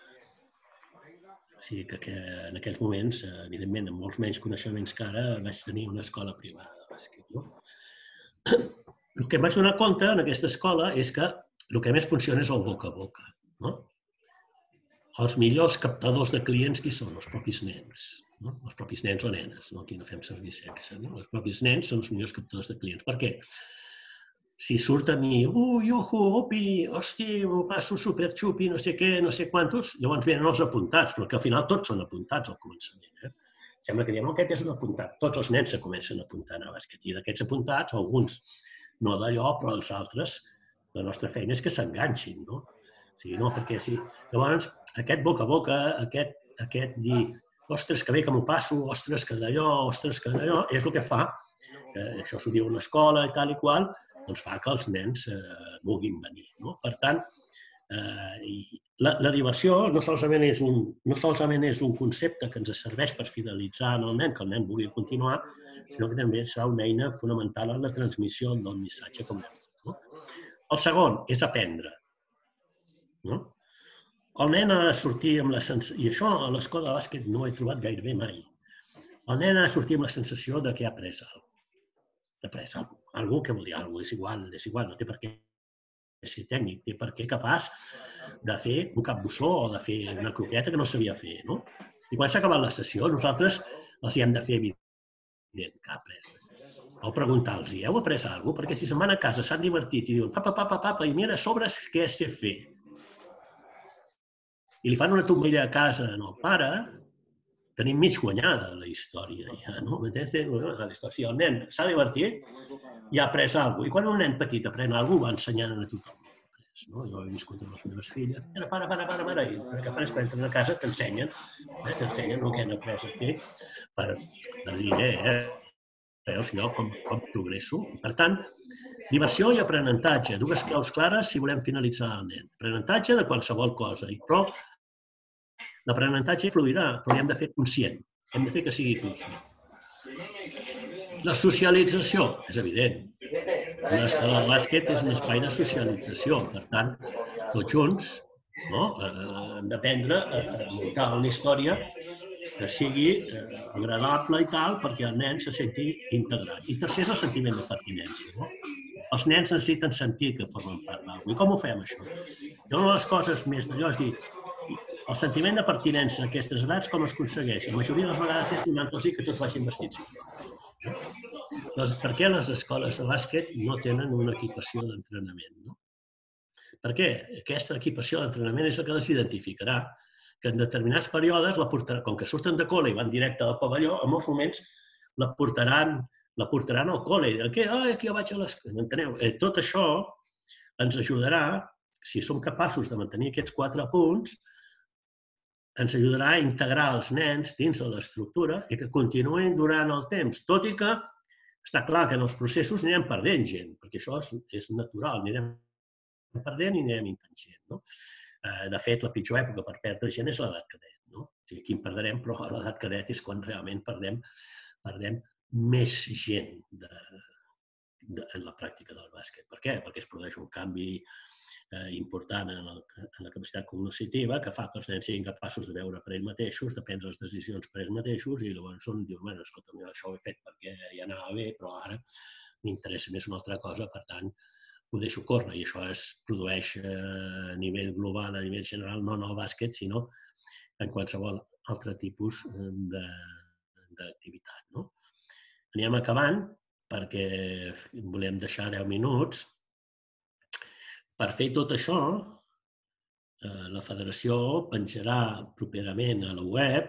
O sigui que en aquells moments, evidentment, amb molts menys coneixements que ara, vaig tenir una escola privada de bàsquet, no? El que em vaig donar compte en aquesta escola és que el que més funciona és el boca a boca. No? Els millors captadors de clients qui són? Els propis nens. No? Els propis nens o nenes. No? Aquí no fem servir sexe. No? Els propis nens són els millors captadors de clients. Per què? Si surt a mi, ui, ojo, opi, hosti, m'ho passo super xupi, no sé què, no sé quantos, llavors venen els apuntats, però que al final tots són apuntats al començament. Eh? Sembla que diem, aquest és un apuntat. Tots els nens se comencen a apuntar a bàsquet. I d'aquests apuntats, alguns no d'allò, però els altres, la nostra feina és que s'enganxin, no? O sigui, no, perquè si... Llavors, aquest boca a boca, aquest, aquest dir, ostres, que bé que m'ho passo, ostres, que d'allò, ostres, que d'allò, és el que fa, eh, això s'ho diu a l'escola i tal i qual, doncs fa que els nens eh, vulguin venir, no? Per tant, eh, la, la diversió no solament, és un, no solament és un concepte que ens serveix per fidelitzar el nen, que el nen vulgui continuar, sinó que també serà una eina fonamental en la transmissió del missatge com hem dit. No? El segon és aprendre. No? El nen ha de sortir amb la sensació, i això a l'escola de bàsquet no ho he trobat gairebé mai, el nen ha de sortir amb la sensació de que ha après alguna cosa. Ha après alguna cosa. Algú que vol dir alguna cosa, és igual, és igual, no té per què ser tècnic, té per què capaç de fer un capbussó o de fer una croqueta que no sabia fer. No? I quan s'ha acabat la sessió, nosaltres els hi hem de fer evident que ha après. O preguntar-los, heu après alguna cosa? Perquè si se'n van a casa, s'han divertit i diuen, papa, papa, papa, i mira, a sobre què sé fer. I li fan una tombella a casa al pare, tenim mig guanyada la història. Ja, no? Si el nen s'ha divertit, ja ha après alguna cosa. I quan un nen petit aprèn alguna cosa, va ensenyant a tothom. No? Jo he viscut amb les meves filles. Para, para, para, para, para. I el que fan és quan entren a casa t'ensenyen, eh? t'ensenyen el que han après a fer per, per dir, eh, veus jo com, com progresso. Per tant, diversió i aprenentatge, dues claus clares si volem finalitzar el nen. Aprenentatge de qualsevol cosa, però l'aprenentatge fluirà, però hem de fer conscient, hem de fer que sigui conscient. La socialització, és evident. Una escola de bàsquet és un espai de socialització, per tant, tots junts no? hem d'aprendre a muntar una història que sigui agradable i tal perquè el nen se senti integrat. I tercer és el sentiment de pertinència. No? Els nens necessiten sentir que formen part d'alguna cosa. I com ho fem, això? I una de les coses més d'allò és dir, el sentiment de pertinença a aquestes edats com es aconsegueix? La majoria de les vegades és donant-los que tots vagin vestits igual. Doncs per què les escoles de bàsquet no tenen una equipació d'entrenament? No? Perquè aquesta equipació d'entrenament és la que les identificarà que en determinats períodes, la portarà, com que surten de col·le i van directe al pavelló, en molts moments la portaran, la portaran al col·le i diran que ah, aquí jo vaig a l'escola. Enteneu? Eh, tot això ens ajudarà, si som capaços de mantenir aquests quatre punts, ens ajudarà a integrar els nens dins de l'estructura i que continuïn durant el temps, tot i que està clar que en els processos anirem perdent gent, perquè això és, és natural, anirem perdent i anirem intentant gent. No? De fet, la pitjor època per perdre gent és l'edat cadet. No? O sigui, aquí en perdrem, però a l'edat cadet és quan realment perdem, perdem més gent de, en la pràctica del bàsquet. Per què? Perquè es produeix un canvi important en la capacitat cognitiva que fa que els nens siguin capaços de veure per ells mateixos, de prendre les decisions per ells mateixos, i llavors un diu, bueno, escolta, això ho he fet perquè ja anava bé, però ara m'interessa més una altra cosa, per tant, ho deixo córrer. I això es produeix a nivell global, a nivell general, no en el bàsquet, sinó en qualsevol altre tipus d'activitat. Anem acabant, perquè volem deixar deu minuts. Per fer tot això, la federació penjarà properament a la web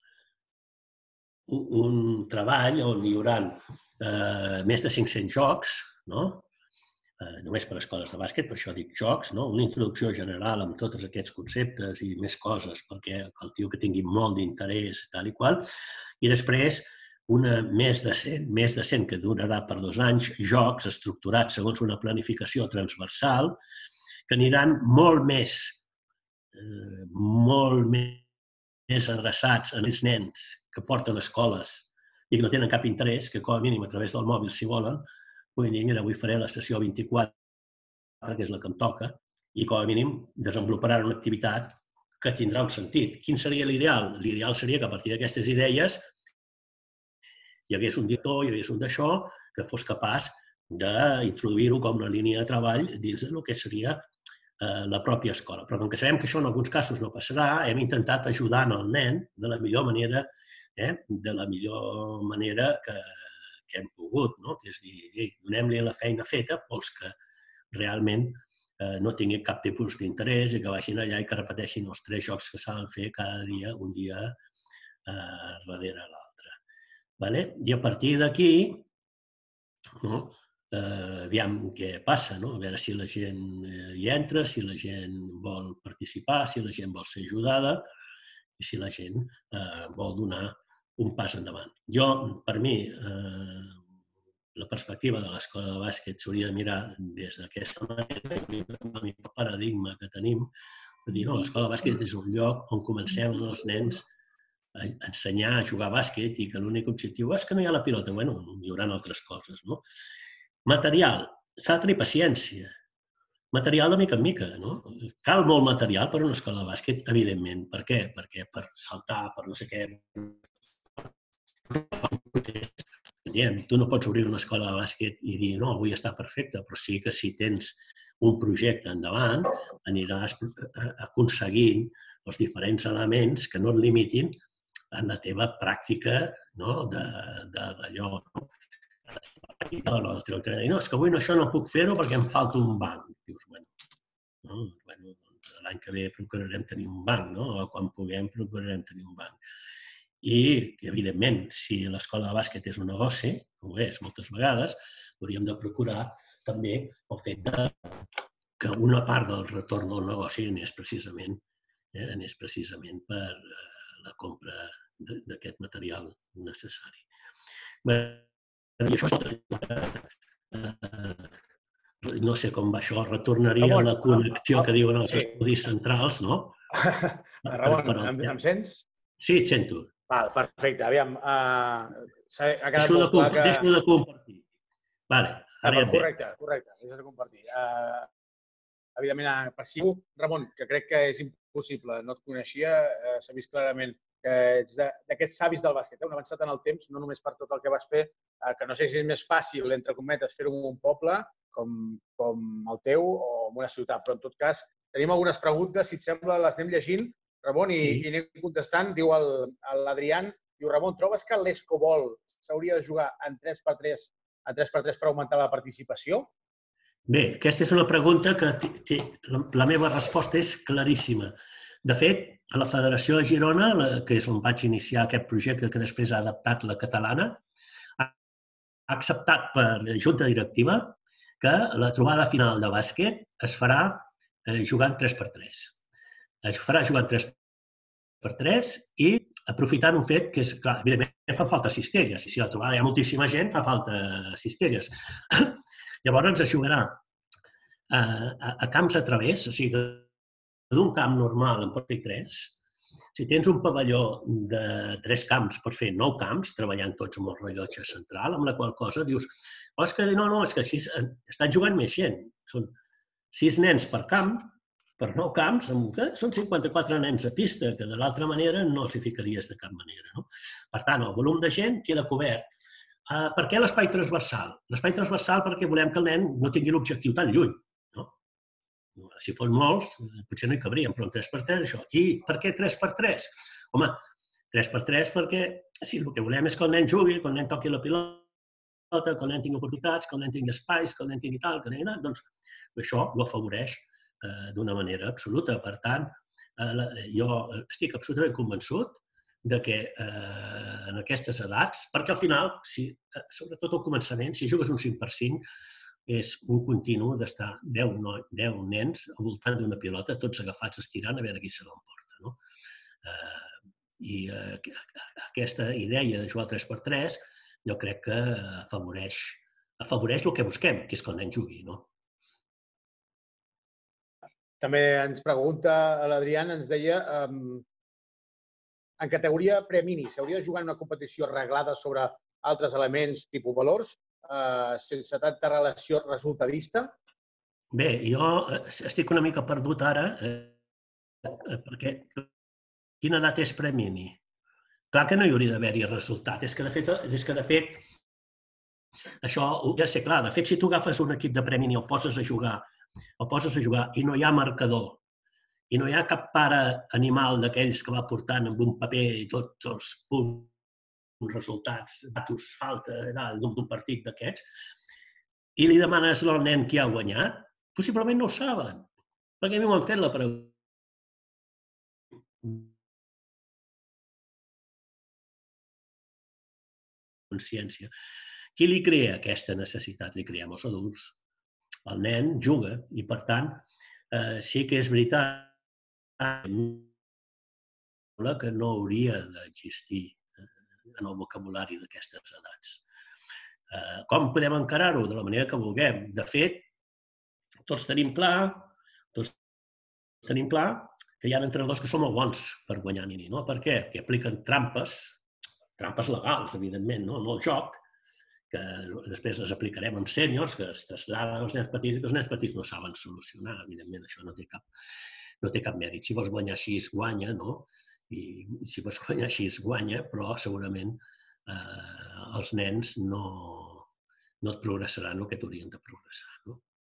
un treball on hi haurà més de cinc-cents jocs, només per a escoles de bàsquet, per això dic jocs, una introducció general amb tots aquests conceptes i més coses perquè el tio que tingui molt d'interès, tal i qual, i després una més de cent, més de cent que durarà per dos anys, jocs estructurats segons una planificació transversal que aniran molt més, molt més adreçats a els nens que porten escoles i que no tenen cap interès, que com a mínim a través del mòbil, si volen, puguin dir, mira, avui faré la sessió vint-i-quatre, que és la que em toca, i com a mínim desenvoluparan una activitat que tindrà un sentit. Quin seria l'ideal? L'ideal seria que a partir d'aquestes idees hi hagués un director, hi hagués un d'això, que fos capaç d'introduir-ho com una línia de treball dins del que seria la pròpia escola. Però com que sabem que això en alguns casos no passarà, hem intentat ajudar el nen de la millor manera, de la millor manera que hem pogut, que és dir, donem-li la feina feta pels que realment no tinguin cap tipus d'interès i que vagin allà i que repeteixin els tres jocs que s'han de fer cada dia, un dia darrere l'altre. I a partir d'aquí, aviam què passa, a veure si la gent hi entra, si la gent vol participar, si la gent vol ser ajudada i si la gent vol donar un pas endavant. Jo, per mi, la perspectiva de l'escola de bàsquet s'hauria de mirar des d'aquesta manera, amb el paradigma que tenim, de dir, no, l'escola de bàsquet és un lloc on comencem els nens a ensenyar a jugar a bàsquet i que l'únic objectiu és que no hi ha la pilota. Bé, hi haurà altres coses. Material. S'ha de tenir paciència. Material de mica en mica. Cal molt material per a una escola de bàsquet, evidentment. Per què? Perquè per saltar, per no sé què... Tu no pots obrir una escola de bàsquet i dir, no, avui està perfecte, però sí que si tens un projecte endavant, aniràs aconseguint els diferents elements que no et limitin en la teva pràctica d'allò. No, és que avui això no puc fer-ho perquè em falta un banc. Dius, bueno, l'any que ve procurarem tenir un banc, o quan puguem procurarem tenir un banc. I, evidentment, si l'escola de bàsquet és un negoci, com ho és moltes vegades, hauríem de procurar també el fet que una part del retorn del negoci anés precisament per la compra d'aquest material necessari. I això no sé com va això, retornaria a la connexió que diuen els estudis centrals, no? Ramon, em sents? Sí, et sento. Perfecte, aviam. Ha quedat molt clar que... Deixo de compartir. Vale, ara ja et ve. Correcte, correcte, deixes de compartir. Evidentment, per si Ramon, que crec que és impossible, no et coneixia, s'ha vist clarament que ets d'aquests savis del bàsquet, un avançat en el temps, no només per tot el que vas fer, que no sé si és més fàcil, entre cometes, fer-ho en un poble com el teu o en una ciutat, però en tot cas tenim algunes preguntes, si et sembla les anem llegint, Ramon, i anem contestant. Diu l'Adrián, diu, Ramon, trobes que l'Escobol s'hauria de jugar en tres per tres per augmentar la participació? Bé, aquesta és una pregunta que la meva resposta és claríssima. De fet, a la Federació de Girona, que és on vaig iniciar aquest projecte que després ha adaptat la catalana, ha acceptat per junta directiva que la trobada final de bàsquet es farà jugant tres per tres. Es farà jugant tres per tres i aprofitant un fet que és, clar, evidentment fa falta cistelles. Si a la trobada hi ha moltíssima gent, fa falta cistelles. Llavors es jugarà a camps a través, o sigui, d'un camp normal en pot fer tres, si tens un pavelló de tres camps per fer nou camps, treballant tots amb el rellotge central, amb la qual cosa dius, oh, és que no, no, és que així estan jugant més gent. Són sis nens per camp, per nou camps, són cinquanta-quatre nens a pista, que de l'altra manera no els hi ficaries de cap manera. No? Per tant, el volum de gent queda cobert. Uh, per què l'espai transversal? L'espai transversal perquè volem que el nen no tingui l'objectiu tan lluny. No? Si fos molts, potser no hi cabríem, però en tres per tres això. I per què tres per tres? Home, tres per tres perquè sí, el que volem és que el nen jugui, que el nen toqui la pilota, que el nen tingui oportunitats, que el nen tingui espais, que el nen tingui tal, que el nen... Doncs això ho afavoreix eh, d'una manera absoluta. Per tant, eh, jo estic absolutament convençut de que eh, en aquestes edats, perquè al final, si, sobretot al començament, si jugues un cinc per cinc, és un continu d'estar deu nens al voltant d'una pilota, tots agafats estirant a veure qui se l'emporta. No? Eh, I eh, aquesta idea de jugar tres per tres jo crec que afavoreix, afavoreix el que busquem, que és que el nen jugui. No? També ens pregunta l'Adrián, ens deia, um, en categoria pre-mini, s'hauria de jugar en una competició reglada sobre altres elements tipus valors, uh, sense tanta relació resultadista? Bé, jo estic una mica perdut ara, eh, perquè quina edat és pre-mini? Clar que no hi hauria d'haver-hi resultat. És que, de fet, és que, de fet, això ja sé clar. De fet, si tu agafes un equip de pre-mini i el poses a jugar, el poses a jugar i no hi ha marcador, i no hi ha cap pare animal d'aquells que va portant amb un paper i tots els punts, resultats, datos, falta, d'un partit d'aquests, i li demanes al nen qui ha guanyat, possiblement no ho saben, perquè a mi m'ho han fet la pregunta. Consciència. Qui li crea aquesta necessitat? Li creem els adults. El nen juga i, per tant, eh, sí que és veritat que no hauria d'existir en el vocabulari d'aquestes edats. Eh, com podem encarar-ho? De la manera que vulguem. De fet, tots tenim clar, tots tenim clar que hi ha entrenadors que són molt bons per guanyar mini. No? Per què? Perquè apliquen trampes, trampes legals, evidentment, no? No el joc, que després les aplicarem amb sèniors, que es traslladen als nens petits i que els nens petits no saben solucionar. Evidentment, això no té cap, no té cap mèrit. Si vols guanyar així, guanya, no? I si vols guanyar així, guanya, però segurament eh, els nens no, no et progressaran el que t'haurien de progressar. No?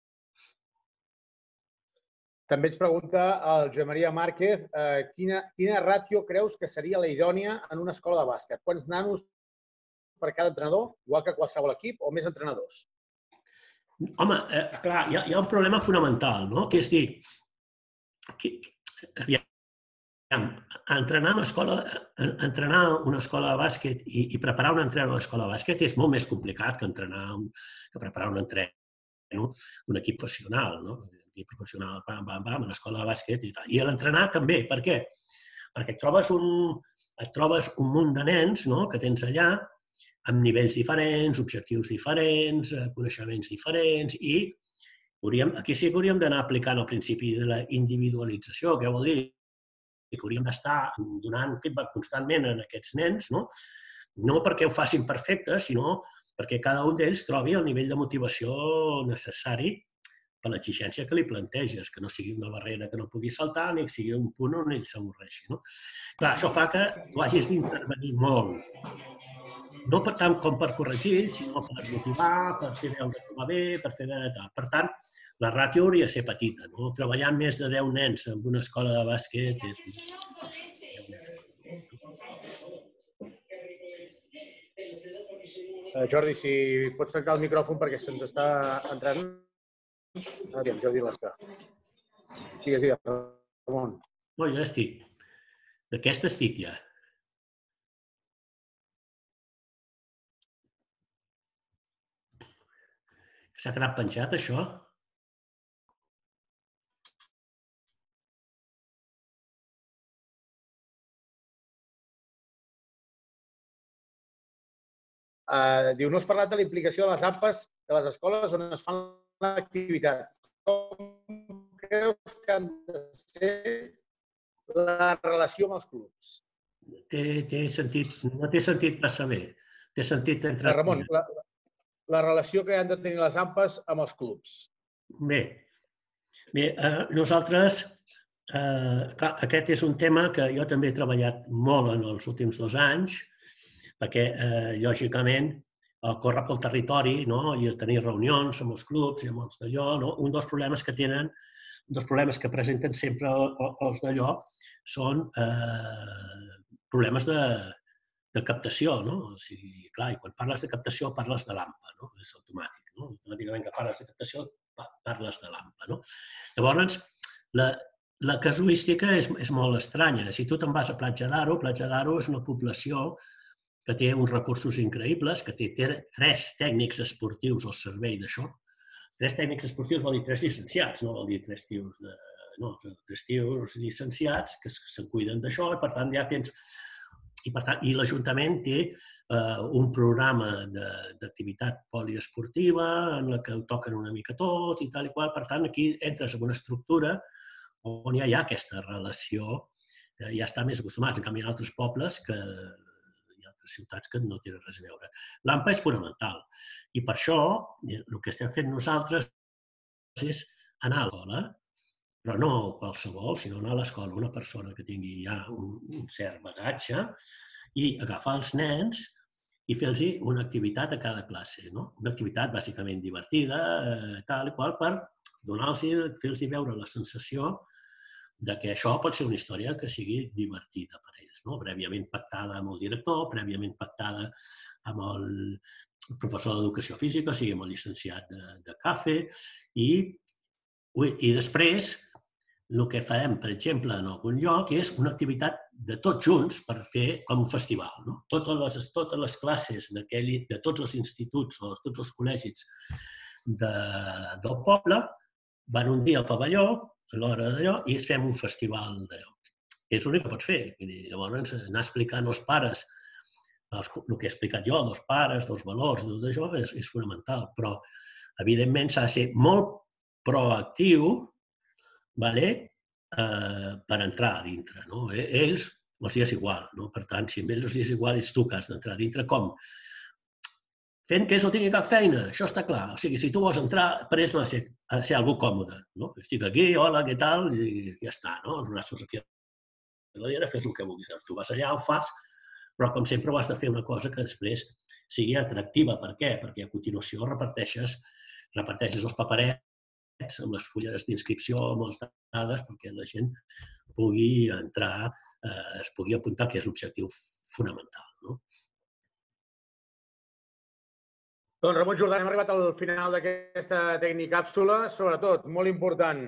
També ens pregunta el Josep Maria Márquez eh, quina, quina ràtio creus que seria la idònia en una escola de bàsquet? Quants nanos per cada entrenador, igual que qualsevol equip, o més entrenadors? Home, eh, clar, hi ha, hi ha un problema fonamental, no? Que és dir, que, aviam, entrenar una escola, entrenar una escola de bàsquet i, i preparar un entrenador a una escola de bàsquet és molt més complicat que, entrenar un, que preparar un entrenador d'un equip professional, no? Un equip professional, pam, pam, pam, una escola de bàsquet i tal. I l'entrenar també, per què? Perquè et trobes un, et trobes un munt de nens, no?, que tens allà, amb nivells diferents, objectius diferents, coneixements diferents i hauríem, aquí sí que hauríem d'anar aplicant el principi de la individualització. Què vol dir? Que hauríem d'estar donant feedback constantment a aquests nens, no? No perquè ho facin perfecte, sinó perquè cada un d'ells trobi el nivell de motivació necessari per l'exigència que li planteges, que no sigui una barrera que no pugui saltar ni que sigui un punt on ell s'avorreixi. No? Clar, això fa que tu hagis d'intervenir molt. No per tant com per corregir, sinó per motivar, per fer veure que va bé, per fer veure tal. Per tant, la ràtio hauria de ser petita. No? Treballar amb més de deu nens en una escola de bàsquet és... Jordi, si pots tancar el micròfon perquè se'ns està entrant. Aviam, Jordi Lasca. Digues, digues, Ramon. No, jo estic. D'aquesta estic ja. S'ha quedat penjat, això? Uh, diu, no has parlat de la implicació de les A PEs de les escoles on es fan l'activitat. Com creus que han de ser la relació amb els clubs. Té sentit, no té sentit massa bé. Té sentit entre... Ramon, la, la relació que han de tenir les A M P Es amb els clubs. Bé, bé eh, nosaltres, eh, clar, aquest és un tema que jo també he treballat molt en els últims dos anys, perquè, eh, lògicament, el córrer pel territori, no?, i el tenir reunions amb els clubs i amb els d'allò, no? Un dels problemes que tenen, un dels problemes que presenten sempre els d'allò són eh, problemes de, de captació, no? O sigui, clar, i quan parles de captació parles de l'A M P A, no? És automàtic, no? Automàticament que parles de captació parles de l'A M P A, no? Llavors, la, la casuística és, és molt estranya. Si tu te'n vas a Platja d'Aro, Platja d'Aro és una població que té uns recursos increïbles, que té tres tècnics esportius al servei d'això. Tres tècnics esportius vol dir tres llicenciats, no vol dir tres tios, de, no, tres tios llicenciats que se'n cuiden d'això i, per tant, ja tens... I, per tant, i l'Ajuntament té eh, un programa d'activitat poliesportiva en la que ho toquen una mica tot i tal i qual. Per tant, aquí entres en una estructura on ja hi ha aquesta relació, eh, ja està més acostumats. En canvi, hi ha altres pobles que ciutats que no tenen res a veure. L'A M P A és fonamental i per això el que estem fent nosaltres és anar a l'escola, però no qualsevol, sinó anar a l'escola una persona que tingui ja un, un cert bagatge i agafar els nens i fer-los una activitat a cada classe, no? Una activitat bàsicament divertida, eh, tal i qual, per donar-los, fer-los veure la sensació de que això pot ser una història que sigui divertida per ells, no? Prèviament pactada amb el director, prèviament pactada amb el professor d'educació física, o sigui, amb el llicenciat de, de C A F E, i, i després el que farem, per exemple, en algun lloc, és una activitat de tots junts per fer com un festival, no? Totes les, totes les classes de tots els instituts o tots els col·legis de, del poble van un dia al pavelló, a l'hora d'allò, i es fem un festival d'allò. És l'únic que pots fer. Llavors, anar explicant als pares el que he explicat jo, dels pares, dels valors, tot això, és, és fonamental. Però, evidentment, s'ha de ser molt proactiu, vale? eh, per entrar a dintre. No? Ells, els és igual. No? Per tant, si a ells els és igual, ets tu que has d'entrar a dintre. Com? Fent que ells no tinguin cap feina, això està clar. O sigui, si tu vols entrar, per ells no ha de ser, ha de ser algú còmode. No? Estic aquí, hola, què tal? I ja està, no? Els braços aquí a la darrere, fes el que vulguis. Tu vas allà, ho fas, però com sempre ho has de fer una cosa que després sigui atractiva. Per què? Perquè a continuació reparteixes, reparteixes els paperets amb les fulles d'inscripció, amb les dades, perquè la gent pugui entrar, eh, es pugui apuntar, que és l'objectiu fonamental. No? Doncs Ramon Jordà, hem arribat al final d'aquesta tecnicàpsula. Sobretot, molt important,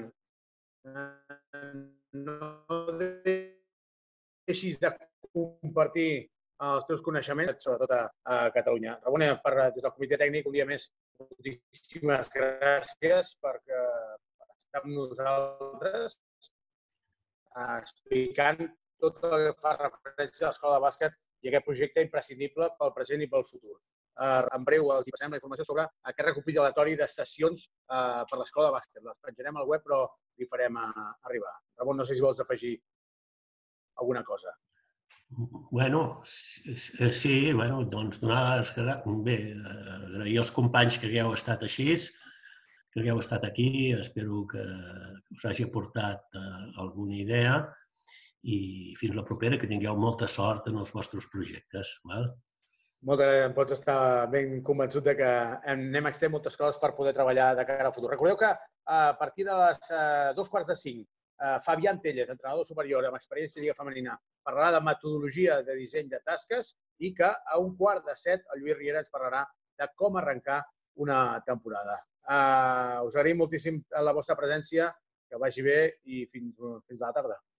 no deixis de compartir els teus coneixements, sobretot a, a Catalunya. Ramon, per, des del comitè tècnic, un dia més, moltíssimes gràcies perquè estar amb nosaltres explicant tot el que fa referència a l'Escola de Bàsquet i aquest projecte imprescindible pel present i pel futur. En breu els passarem la informació sobre aquest recopilatori de sessions per l'Escola de Bàsquet. Les penjarem al web, però li farem arribar. Ramon, no sé si vols afegir alguna cosa. Bueno, sí, bueno, doncs donar les gràcies, bé, agrair als companys que hagueu estat així, que hagueu estat aquí, espero que us hagi aportat alguna idea i fins la propera, que tingueu molta sort en els vostres projectes. Val? Moltes gràcies, pots estar ben convençut de que anem a extreure moltes coses per poder treballar de cara al futur. Recordeu que a partir de les dos quarts de cinc, Fabián Tellez, entrenador superior amb experiència de Lliga Femenina, parlarà de metodologia de disseny de tasques i que a un quart de set el Lluís Riera ens parlarà de com arrencar una temporada. Us agraïm moltíssim la vostra presència, que vagi bé i fins a la tarda.